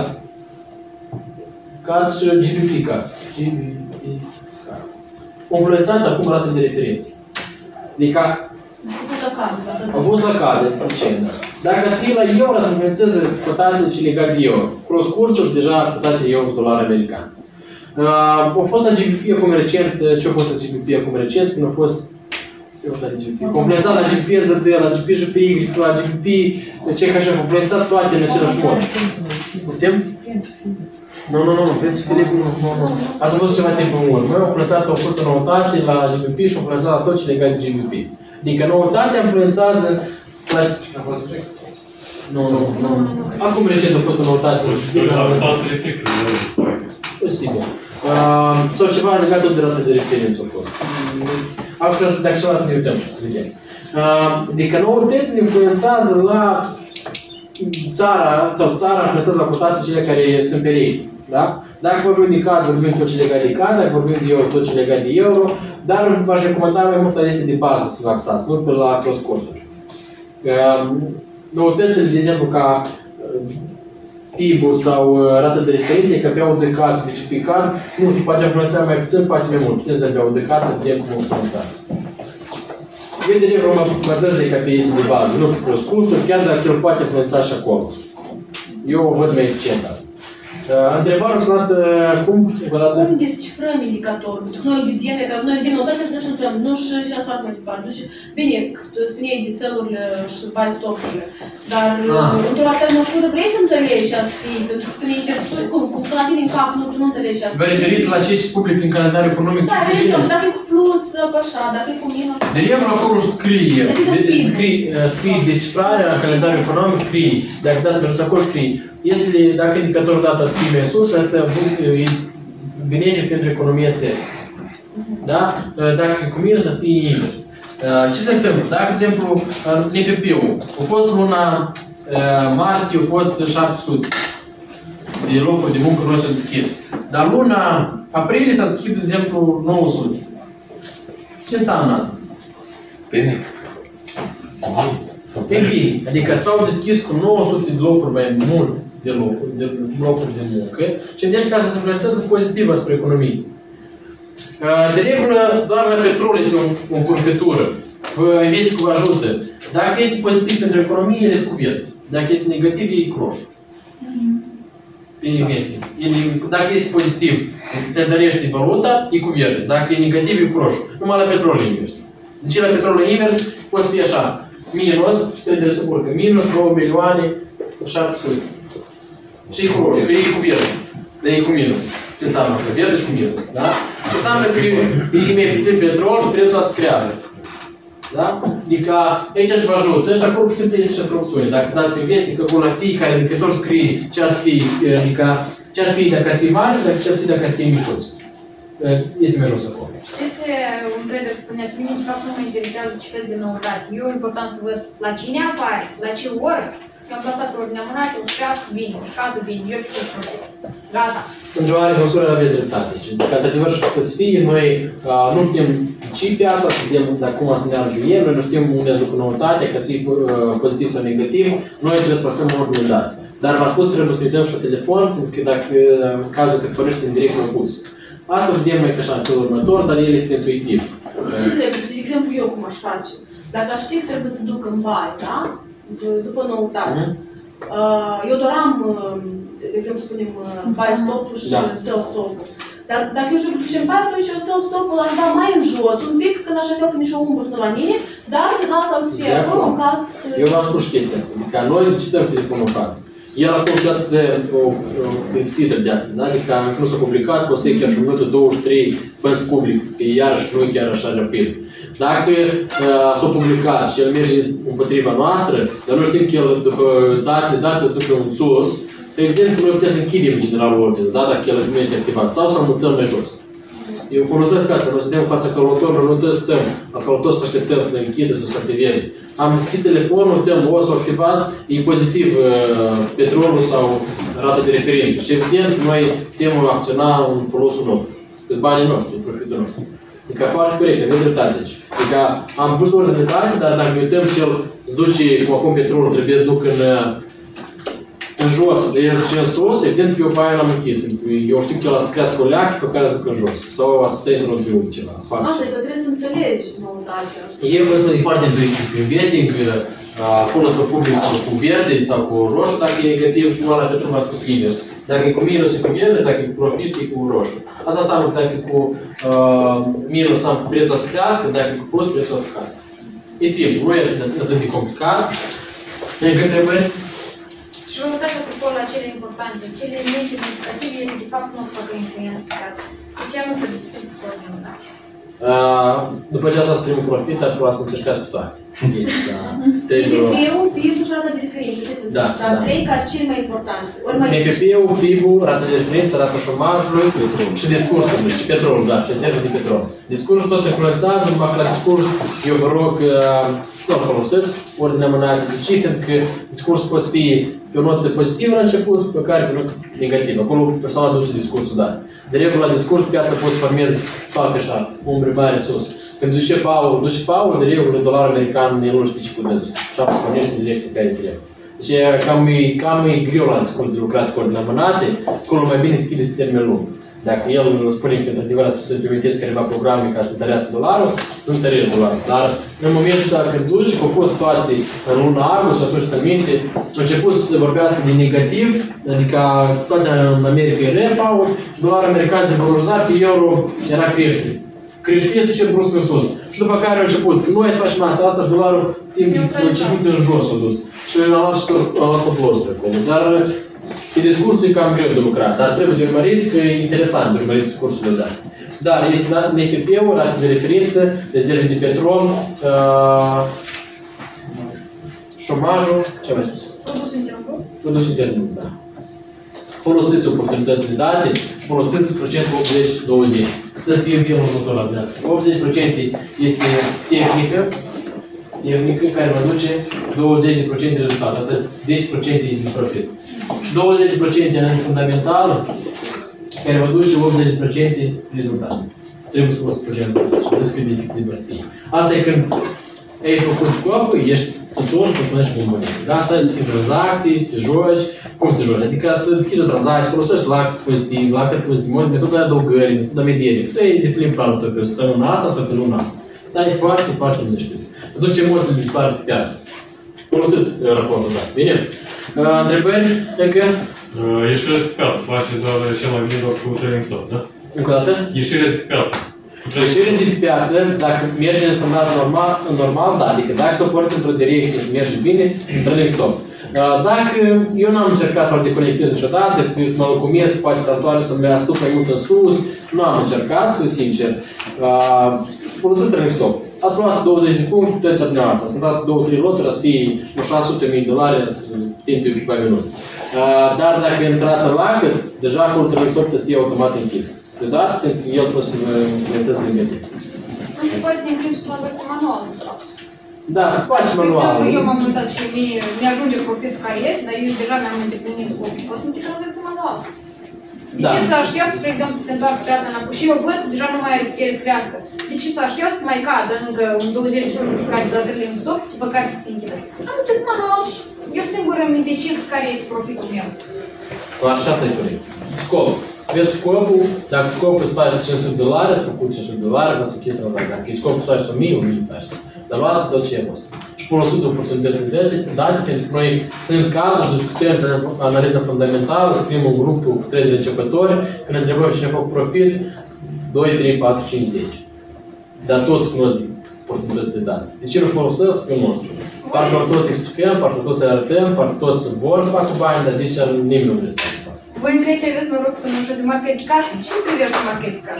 cad și G B P cad. G B P cad. Au influențat acum rata de referință. Adică Au fost la cad. au fost la cad, de ce? Dacă să fie la euro, să influențeze cotațiile ce legat de euro. Răscursul și deja cotațiile euro-dolar american. Uh, au fost la G B P acum recent, ce a fost la G B P acum recent, când a fost influențat la G B P Z D, la G B P J P Y, la G B P C H F, au influențat toate în același mod. Putem? Nu, nu, nu, prețul Filip, nu, nu, nu. Ați fost ceva timp în urmă. Au influențat, au fost o noutate la G B P și au influențat la tot ce legat de G B P. Adică noutatea influențează la... A fost Brexit. Nu, nu, nu. Acum recent a fost o noutate. La stat restricții, nu Posibil. Uh, sau ceva legat tot de rată de referință a fost. Acum, dacă ceva să ne uităm și să vedem. Uh, adică noutățile influențează la țara, sau țara influențează la cotații cele care sunt pe rei. Da? Dacă vorbim de cad, vorbim tot ce legat de cad, dacă vorbim de euro, tot ce legat de euro, dar v-aș recomanda mai mult la este de bază să vă axați, nu pe la cross-cursuri. Uh, noutățile, de exemplu, ca P I B-ul sau rata de referință, că pe au de cad, deci pe cad, nu știu, poate influența mai puțin, poate mai mult. Puteți de pe au de cad să vedem cum influența. Vedere vom bazează ca pe este de bază, nu pe cross-cursuri, chiar dacă el poate influența și acolo. Eu o văd mai eficient asta. Uh, întrebarea sunat uh, cum? Cum descifrăm indicatorul? Noi îl vedem, că noi vedem notate și nu intrăm, nu și ce să fac mai departe. Bine, tu spuneai de sell-urile și buy stock-urile, dar ah. într-o oarecare măsură vrei să înțelegi ce-ați fi, pentru că când ești cerceturi, cum, cum la tine în cap, nu, tu nu înțelegi ce-ați fi. Vă referiți la ce se publică în calendarul economic? Da, vedem, dacă e cu plus, așa, dacă e cu minus. De exemplu, acolo scrie, scrie, scrie descifrarea în calendarul economic, scrie, dacă dați pe jos acolo scrie. Este, dacă indicatorul data scrie mai sus, atât e benefic pentru economia țării. Da? Dacă e cu minus, să fie invers. Ce se întâmplă? Dacă, de exemplu, N F P-ul a fost luna martie, a fost șapte sute de locuri de muncă noi s-au deschis. Dar luna aprilie s-a deschis, de exemplu, nouă sute. Ce înseamnă asta? Bine. Empiric. Adică s-au deschis cu nouă sute de locuri mai mult de locuri de, locuri de muncă și în ca să se influențează pozitiv asupra economiei. De regulă, doar la petrol este o, o curvetură. Vă vedeți că vă ajută. Dacă este pozitiv pentru economie, ele scuverți. Dacă este negativ, e croșu. Dacă este pozitiv, te întărește valuta, e cu verde. Dacă e negativ, e cu roșu. Numai la petrol e invers. Deci la petrol e invers, poate fi așa. Minus, și trebuie să urcă. Minus două milioane șapte sute. Și e cu roșu, e cu verde. Dar e cu minus. Ce înseamnă asta? Verde și cu minus. Da? Înseamnă că e mai puțin petrol și prețul să creează. Da? Adică aici vă ajută și acolo se plece și instrucțiuni. Dacă dați pe vesti, că la fiecare indicator scrie ce ați fi, adică ce ați fi dacă ați fi mare și ce ați fi dacă ați fi micuț. Este mai jos acolo. Știți, un trader spunea, pe mine de fapt nu mă interesează ce fel de noutate. Eu e important să văd la cine apare, la ce oră Eu am plasat ordinea mânată, o să crească bine, o scadă bine, eu fiu profit. Gata. Într-o oare măsură aveți dreptate. Și că într-adevăr și că să fie, noi uh, nu putem ghici piața, să vedem de acum să ne arjuiem, noi nu știm unde duc nouătate, că să fie uh, pozitiv sau negativ, noi trebuie să plasăm ordine de date. Dar v-am spus, trebuie să uităm și la telefon, pentru că dacă în cazul că spărește în direcție opus. Asta vedem mai ca așa în felul următor, dar el este intuitiv. Ce trebuie? De exemplu, eu cum aș face? Dacă aș ști că trebuie să duc în baie, da? După nouătate. Mm-hmm. Eu doar am, de exemplu, spunem, baie stopul și da. Săl stopul. Dar dacă eu știu că ducem baie, atunci eu săl stopul l-aș da mai în jos, un pic, când așa fel că nici o umbră sunt la mine, dar în alt să-l fie acolo, în caz că... Eu v-am spus chestia asta, adică noi cităm telefonul în față. El acum poate să dea o clipsidă de asta, da? Adică nu s-a publicat, poate să chiar și un minută, douăzeci și trei până să public, că iarăși nu e chiar așa rapid. Dacă uh, s-a publicat și el merge împotriva noastră, dar nu știm că el, după datele, datele duc în sus, evident că noi putem să închidem în general ordine, da? Dacă el nu este activat, sau să mutăm mai jos. Eu folosesc asta, noi suntem în fața călătorului, nu trebuie să stăm la călător să așteptăm să închidă, să se activeze. Am deschis telefonul, dăm o, s-a activat, e pozitiv uh, petrolul sau rata de referință. Și evident, noi putem acționa în folosul nostru, cu banii noștri, în profitul nostru. Adică foarte corect, avem dreptate aici. Adică am pus ordine de date, dar dacă ne uităm și el se duce, cum acum petrolul trebuie să duc în, în jos, de el duce în sus, evident că eu pe aia l-am închis. Eu știu că el să crească o leac și pe care să duc în jos. Sau asistentul nu trebuie ceva, să fac. Asta e că trebuie să înțelegi noutatea. Eu ăsta e foarte intuitiv cu investing, acolo să public cu verde sau cu roșu, dacă e negativ și nu la petrol v-am spus invers. Dacă e cu minus e cu verde, dacă e cu profit e cu roșu. Asta înseamnă că dacă e cu uh, minus prețul să crească, dacă e cu plus prețul să scadă. E simplu, nu e atât de complicat. Încă întrebări? Și vă uitați apropo la cele importante, cele nesemnificative, ele de fapt nu o să facă influență pe piață. Deci ea nu trebuie să fie cu originalitate. După ce ați primul profit, ar trebui să încercați pe toate. N F P-ul, P I B-ul și rata de referință, ce să spun? Dar trei ca cel mai important. N F P-ul, P I B-ul, rata de referință, rata șomajului și discursul, și petrolul, da, și rezervă de petrol. Discursul tot influențează, numai că la discurs eu vă rog nu-l folosiți, ordinea mânată de cifre, că discursul poate fi pe o notă pozitivă la început, pe care pe o notă negativă. Acolo persoana duce discursul, da. De regulă, la discurs, piața poate să formeze, să facă așa, umbre mare sus. Când duce Paul, duce Paul, de regulă, dolarul american, el nu știe ce cu dânsul. Și apoi pornește în direcția care trebuie. Deci cam e, cam e greu la discurs de lucrat cu ordinea mânate, acolo mai bine îți chideți termen lung. Dacă el spune că, într-adevăr, să se implementeze careva programe ca să întărească dolarul, să întărește dolarul. Dar în momentul ăsta când duci, că au fost situații în luna august și atunci ți minte, a început să vorbească de negativ, adică situația în America era repaul, dolarul american de valorizat, pe euro era creștere. Creștere este ce brusc în sus. Și după care a început, că noi să facem asta, asta și dolarul timp de început în jos s-a dus. Și a luat și a luat stop loss pe acolo. Dar pe discursul e cam greu de lucrat, dar trebuie de urmărit, că e interesant de urmărit discursul de date. Dar este N F P-ul, rate de referință, rezerve de petrol, uh, șomajul, ce mai spus? Produsul intern brut? Produsul intern brut, da. Folosiți oportunitățile date și folosiți procentul optzeci douăzeci. Trebuie să fie în felul următor la dumneavoastră. optzeci la sută este tehnică, tehnică care vă duce douăzeci la sută de rezultat, asta zece la sută din profit. Și douăzeci la sută de analiză fundamentală, care vă duce optzeci la sută rezultat. Trebuie să poți procentul și vezi cât de efectiv va fi. Asta e când ai făcut scopul, ești sătul și până și bombonit. Da? Asta e deschizi tranzacții, să te joci, cum să te joci? Adică să deschizi o tranzacție, să folosești lac pozitiv, lac pozitiv, metoda adăugării, metoda medierii. Tu ai de plin planul tău pe săptămâna asta sau pe luna asta. Stai foarte, foarte liniștit. Atunci emoțiile dispar pe piață. Folosesc raportul, da. Bine? Uh, întrebări? Încă? Uh, ieșirea de piață face doar cel mai bine doar cu trailing stop, da? Încă o dată? Ieșirea de piață. Ieșirea de piață, dacă merge în standard normal, normal, da, adică dacă s-o porți într-o direcție și merge bine, în trailing stop. Uh, dacă eu n-am încercat să-l deconectez niciodată, că să mă locumesc, poate să întoarce să mă astup mai mult în sus, nu am încercat, să fiu sincer. Uh, folosesc trailing stop. Ați luat douăzeci de puncte, tăția dumneavoastră. Să dați două trei loturi, să fie șase sute de mii de dolari timp de câteva minute. Uh, dar dacă intrați în lacăt, deja acolo trailing stop trebuie să fie automat închis. Deodată, fiindcă el poate să vă implementeze negativ. Nu se poate închis și tranzacție manuală, de fapt. Da, să faci manual. Eu m-am uitat și mie, mi-ajunge profitul care este, dar eu deja mi-am îndeplinit scopul. Pot să-mi tranzacție manual. De Da. ce să aștept, spre exemplu, să se întoarcă piața înapoi? Și eu văd, deja nu mai are putere să crească. De ce să aștept să mai cadă încă un douăzeci de minute care dătările în stop, după care să se închidă? Am test manual și eu singur îmi decid care este profitul meu. Clar, și asta e corect. Scop. Aveți scopul, dacă scopul să faci cinci sute de dolari, ați făcut cinci sute de dolari, v-ați închis tranzacția. Dacă e scopul să faci o mie, o mie faci. Dar luați tot ce e vostru. Și folosiți oportunitățile date, pentru că noi sunt cazuri, discutăm, analiza fundamentală, scriem un grup cu trei începători, când întrebăm cine a făcut profit, doi, trei, patru, cinci, zece. Dar toți cunosc oportunitățile date. De ce nu folosesc? Eu nu știu. Parcă toți explicăm, parcă toți le arătăm, parcă toți vor să facă bani, dar de ce nimeni nu vrea să facă bani. Voi în Grecia aveți noroc să cunoaște de market cash? Cine privește market cash?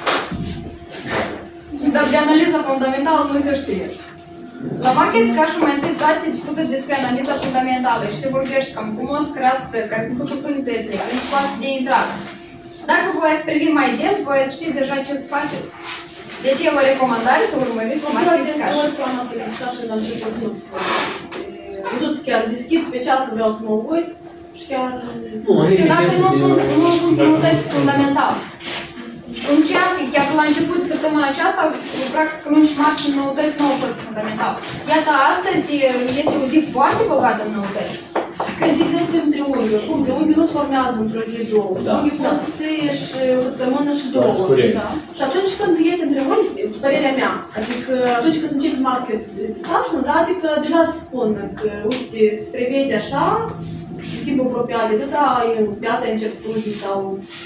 Dar de analiza fundamentală nu se știe. La market cash mai întâi toate se discută despre analiza fundamentală și se vorbește cam cum o să crească preț, care sunt oportunitățile, care sunt spate de intrare. Dacă voi ați privi mai des, voi ați ști deja ce să faceți. Deci e o recomandare să urmăriți market cash. Foarte des ori am discutat la început nu se vorbește. Tot chiar deschid special că vreau să mă uit și chiar... Nu, adică dacă nu sunt, nu sunt unități fundamentale. În ceas, chiar la început de săptămâna aceasta, practic luni și marți în noutăți nu au fost fundamental. Iată, astăzi este o zi foarte bogată în noutăți. Că de exemplu în triunghiul, cum triunghiul nu se formează într-o zi, două. Triunghiul poate să ție și o săptămână și două. Da. Și atunci când iese în triunghi, părerea mea, adică atunci când se începe market discussion, da, adică deja îți spun că, uite, se prevede așa, în timp apropiat de atâta, piața e început sau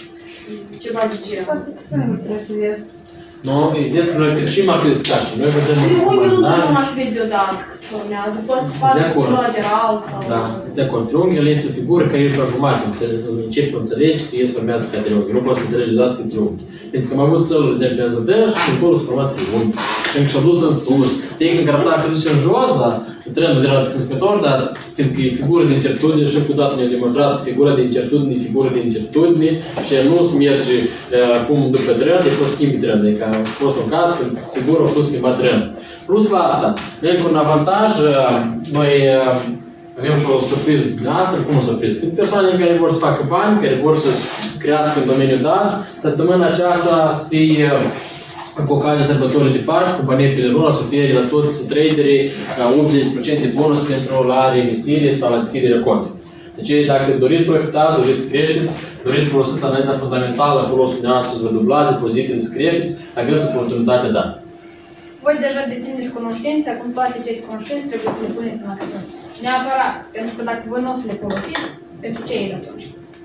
ceva de genul. Asta că singur trebuie să vezi. Nu, ideea că noi și market discussion, noi vedem triunghiul nu totdeauna se vede deodată că se formează, poate să facă ceva lateral sau... Da, este de acord. Triunghiul este o figură care e pe jumătate, începi să înțelegi că el se formează ca triunghi. Nu poți să înțelegi deodată că e triunghi. Pentru că am avut țările de pe zădă și acolo s-a format triunghi. Și încă și-a dus în sus. Tehnica arăta că duce în jos, dar trendul era descrescător, dar fiindcă e figură de incertitudine și încă o dată ne-a demonstrat figura de incertitudine, e figură de incertitudine și nu se merge acum după trend, e fost schimbi trend. Adică a fost un caz când figura a fost schimbat trend. Plus la asta, încă un avantaj, noi avem și o surpriză din asta, cum o surpriză? Când persoanele care vor să facă bani, care vor să crească în domeniul dat, săptămâna aceasta să fie cu ocazia sărbătorii de Paști, compania Pilerona să fie la toți traderii optzeci la sută bonus pentru la reinvestire sau la deschiderea contului. Deci dacă doriți profitați, doriți să creșteți, doriți să folosiți analiza fundamentală în folosul dumneavoastră să vă dublați depozitele, să creșteți, aveți oportunitatea dată. Voi deja dețineți cunoștințe, acum toate aceste cunoștințe trebuie să le puneți în acțiune. Neapărat, pentru că dacă voi nu o să le folosiți, pentru ce e atunci?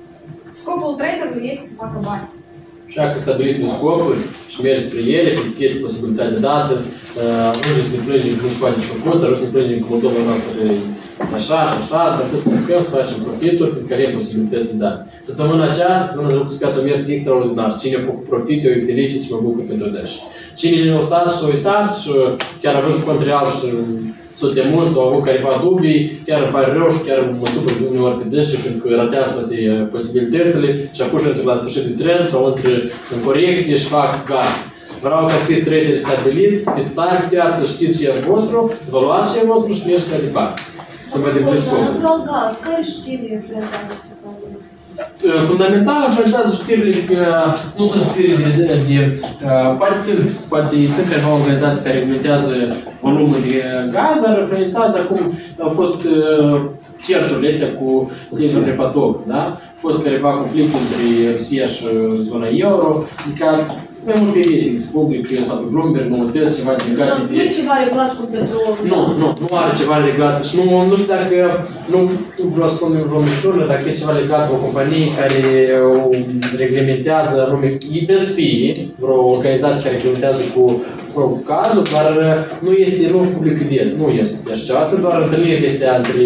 Scopul traderului este să facă bani. Și dacă stabiliți scopuri și mergeți spre ele, pentru că este posibilitate dată, nu vreți să ne plângem cum se poate făcut, nu să ne plângem cum domnul noastră așa și așa, dar tot putem să facem profituri, pentru că avem posibilități date. Săptămâna aceasta, săptămâna trecută, piața a mers extraordinar. Cine a făcut profit, eu îi felicit și mă bucur pentru dăși. Cine nu a stat și s-a uitat și chiar a avut și cont real și s-a temut sau a avut careva dubii, chiar îmi pare rău și chiar mă supăr uneori pe dăși, pentru că ratează toate posibilitățile și acum și intră la sfârșit de trend sau intră în corecție și fac gata. Vreau ca să fiți traderi stabiliți, fiți tari pe piață, știți ce e vostru, vă luați ce e vostru și mergeți mai departe. Să vă depliți scopul. Vreau gaz, care știri influențează secundele? Fundamental, influențează știrile că nu sunt știri de zile de... Poate sunt, poate sunt careva organizații care reglementează volumul de gaz, dar influențează acum au fost certurile astea cu Seiful Repatog, da? Au fost careva conflict între Rusia și zona euro, adică mai multe racings public sau pe Bloomberg, noutăți, ceva legate de... Nu e ceva reglat cu petrolul? Nu, nu, nu are ceva legat. Și nu, nu știu dacă, nu vreau să spun vreo mișură, dacă este ceva legat cu o companie care o reglementează, anume, trebuie să fie vreo organizație care reglementează cu, cu cazul, dar nu este, nu publică des, nu este așa ceva. Sunt doar întâlnirile astea între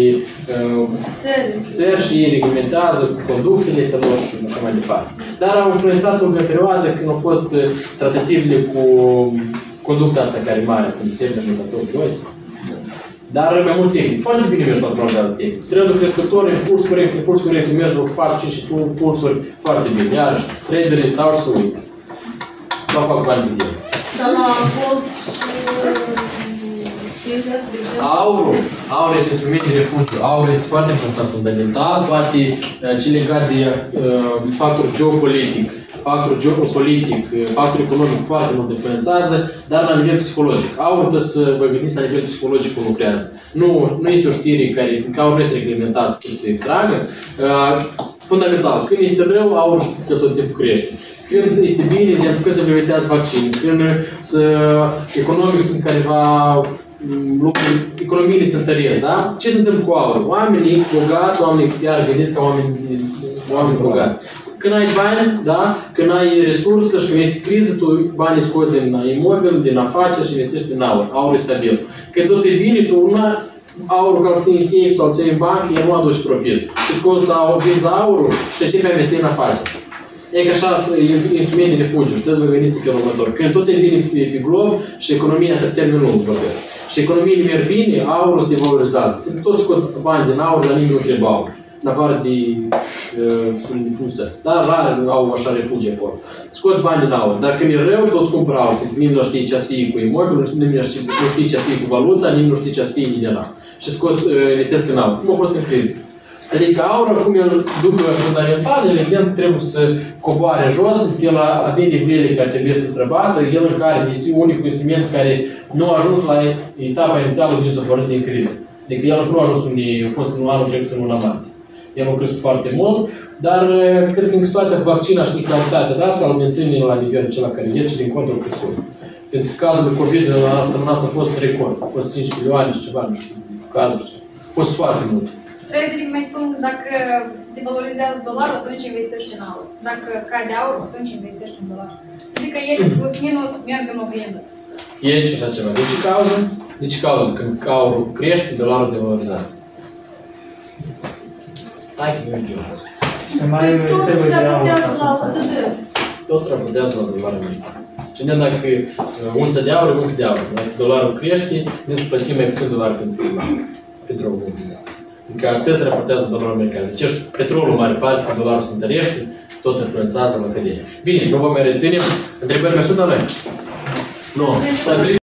țări și ei reglementează cu conductele astea lor și așa mai departe. Dar au influențat o perioadă când au fost tratativele cu conducta asta care e mare, cum se numește doi. Dar mai mult tehnic. Foarte bine mergi la progres tehnic. Trendul crescător, impuls corecție, impuls corecție, mergi la patru cinci pulsuri foarte bine. Iarăși, traderii stau și se uită. Nu fac bani de el. Dar la Gold și silver, de exemplu? Aurul, aurul este instrument de refugiu. Aurul este foarte important, fundamental, poate ce legat de uh, factor geopolitic, factor geopolitic, factor economic foarte mult influențează, dar la nivel psihologic. Aurul trebuie să vă gândiți la nivel psihologic cum lucrează. Nu, nu este o știre care, fiindcă aurul este reglementat cum se extragă, uh, fundamental, când este rău, aurul știți că tot timpul crește. Când este bine, când se implementează vaccin, când să, economic sunt careva lucruri, economiile se întăresc, da? Ce se întâmplă cu aurul? Oamenii bogați, oamenii chiar gândiți ca oameni, oameni bogați. Când ai bani, da? Când ai resurse și când este criză, tu banii scoți din imobil, din afaceri și investești în aur. Aur e stabil. Când tot e bine, tu una, aurul care îl ții în safe sau îl ții în bancă, el nu aduce profit. Tu scoți aur, vinzi aurul și începi a investi în afaceri. E ca așa instrumente de refugiu și trebuie să vă gândiți în felul următor. Când tot e bine pe, pe glob și economia asta pe termen lung vorbesc. Și economiile merg bine, aurul se devalorizează. Când toți scot bani din aur, la nimeni nu trebuie aur. În afară de, uh, de frumusețe. Dar rar au așa refugie acolo. Scot bani din aur. Dar când e rău, toți cumpără aur. Fiindcă nimeni nu știe ce să fie cu imobilul, nimeni nu știe ce să fie cu valuta, nimeni nu știe ce să fie în general. Și scot, uh, investesc în aur. Cum a fost în criză. Adică aurul, acum el, după fundamental, evident, trebuie să coboare jos, el avea nivele care trebuie să străbată, el în care este unicul instrument care nu a ajuns la etapa inițială din suportat din criză. Adică el nu a ajuns unde a fost în anul trecut în luna martie. El a crescut foarte mult, dar cred că în situația cu vaccina și neclaritatea dată, îl menține la nivelul acela care este și din contră a crescut. Pentru că cazul de COVID în asta, în asta a fost record. A fost cinci milioane și ceva, nu știu, cazuri. A fost foarte mult. Traderi mai spun că dacă se devalorizează dolarul, atunci investești în aur. Dacă cade aur, atunci investești în dolar. Adică ele plus minus merg în oglindă. Este și așa ceva. De ce cauză? De ce cauză? Când aurul crește, dolarul devalorizează. Hai că merge eu. Toți raportează la O S D. Toți raportează la dolarul american. Și vedem dacă unța de aur e unța de aur. Dacă dolarul crește, ne plătim mai puțin dolar pentru pentru o unță de aur. Adică atât se raportează dolarul american. Deci petrolul mare parte, că dolarul se întărește, tot influențează la cădere. Bine, nu vă mai reținem. Întrebări mai sunt la noi? Nu.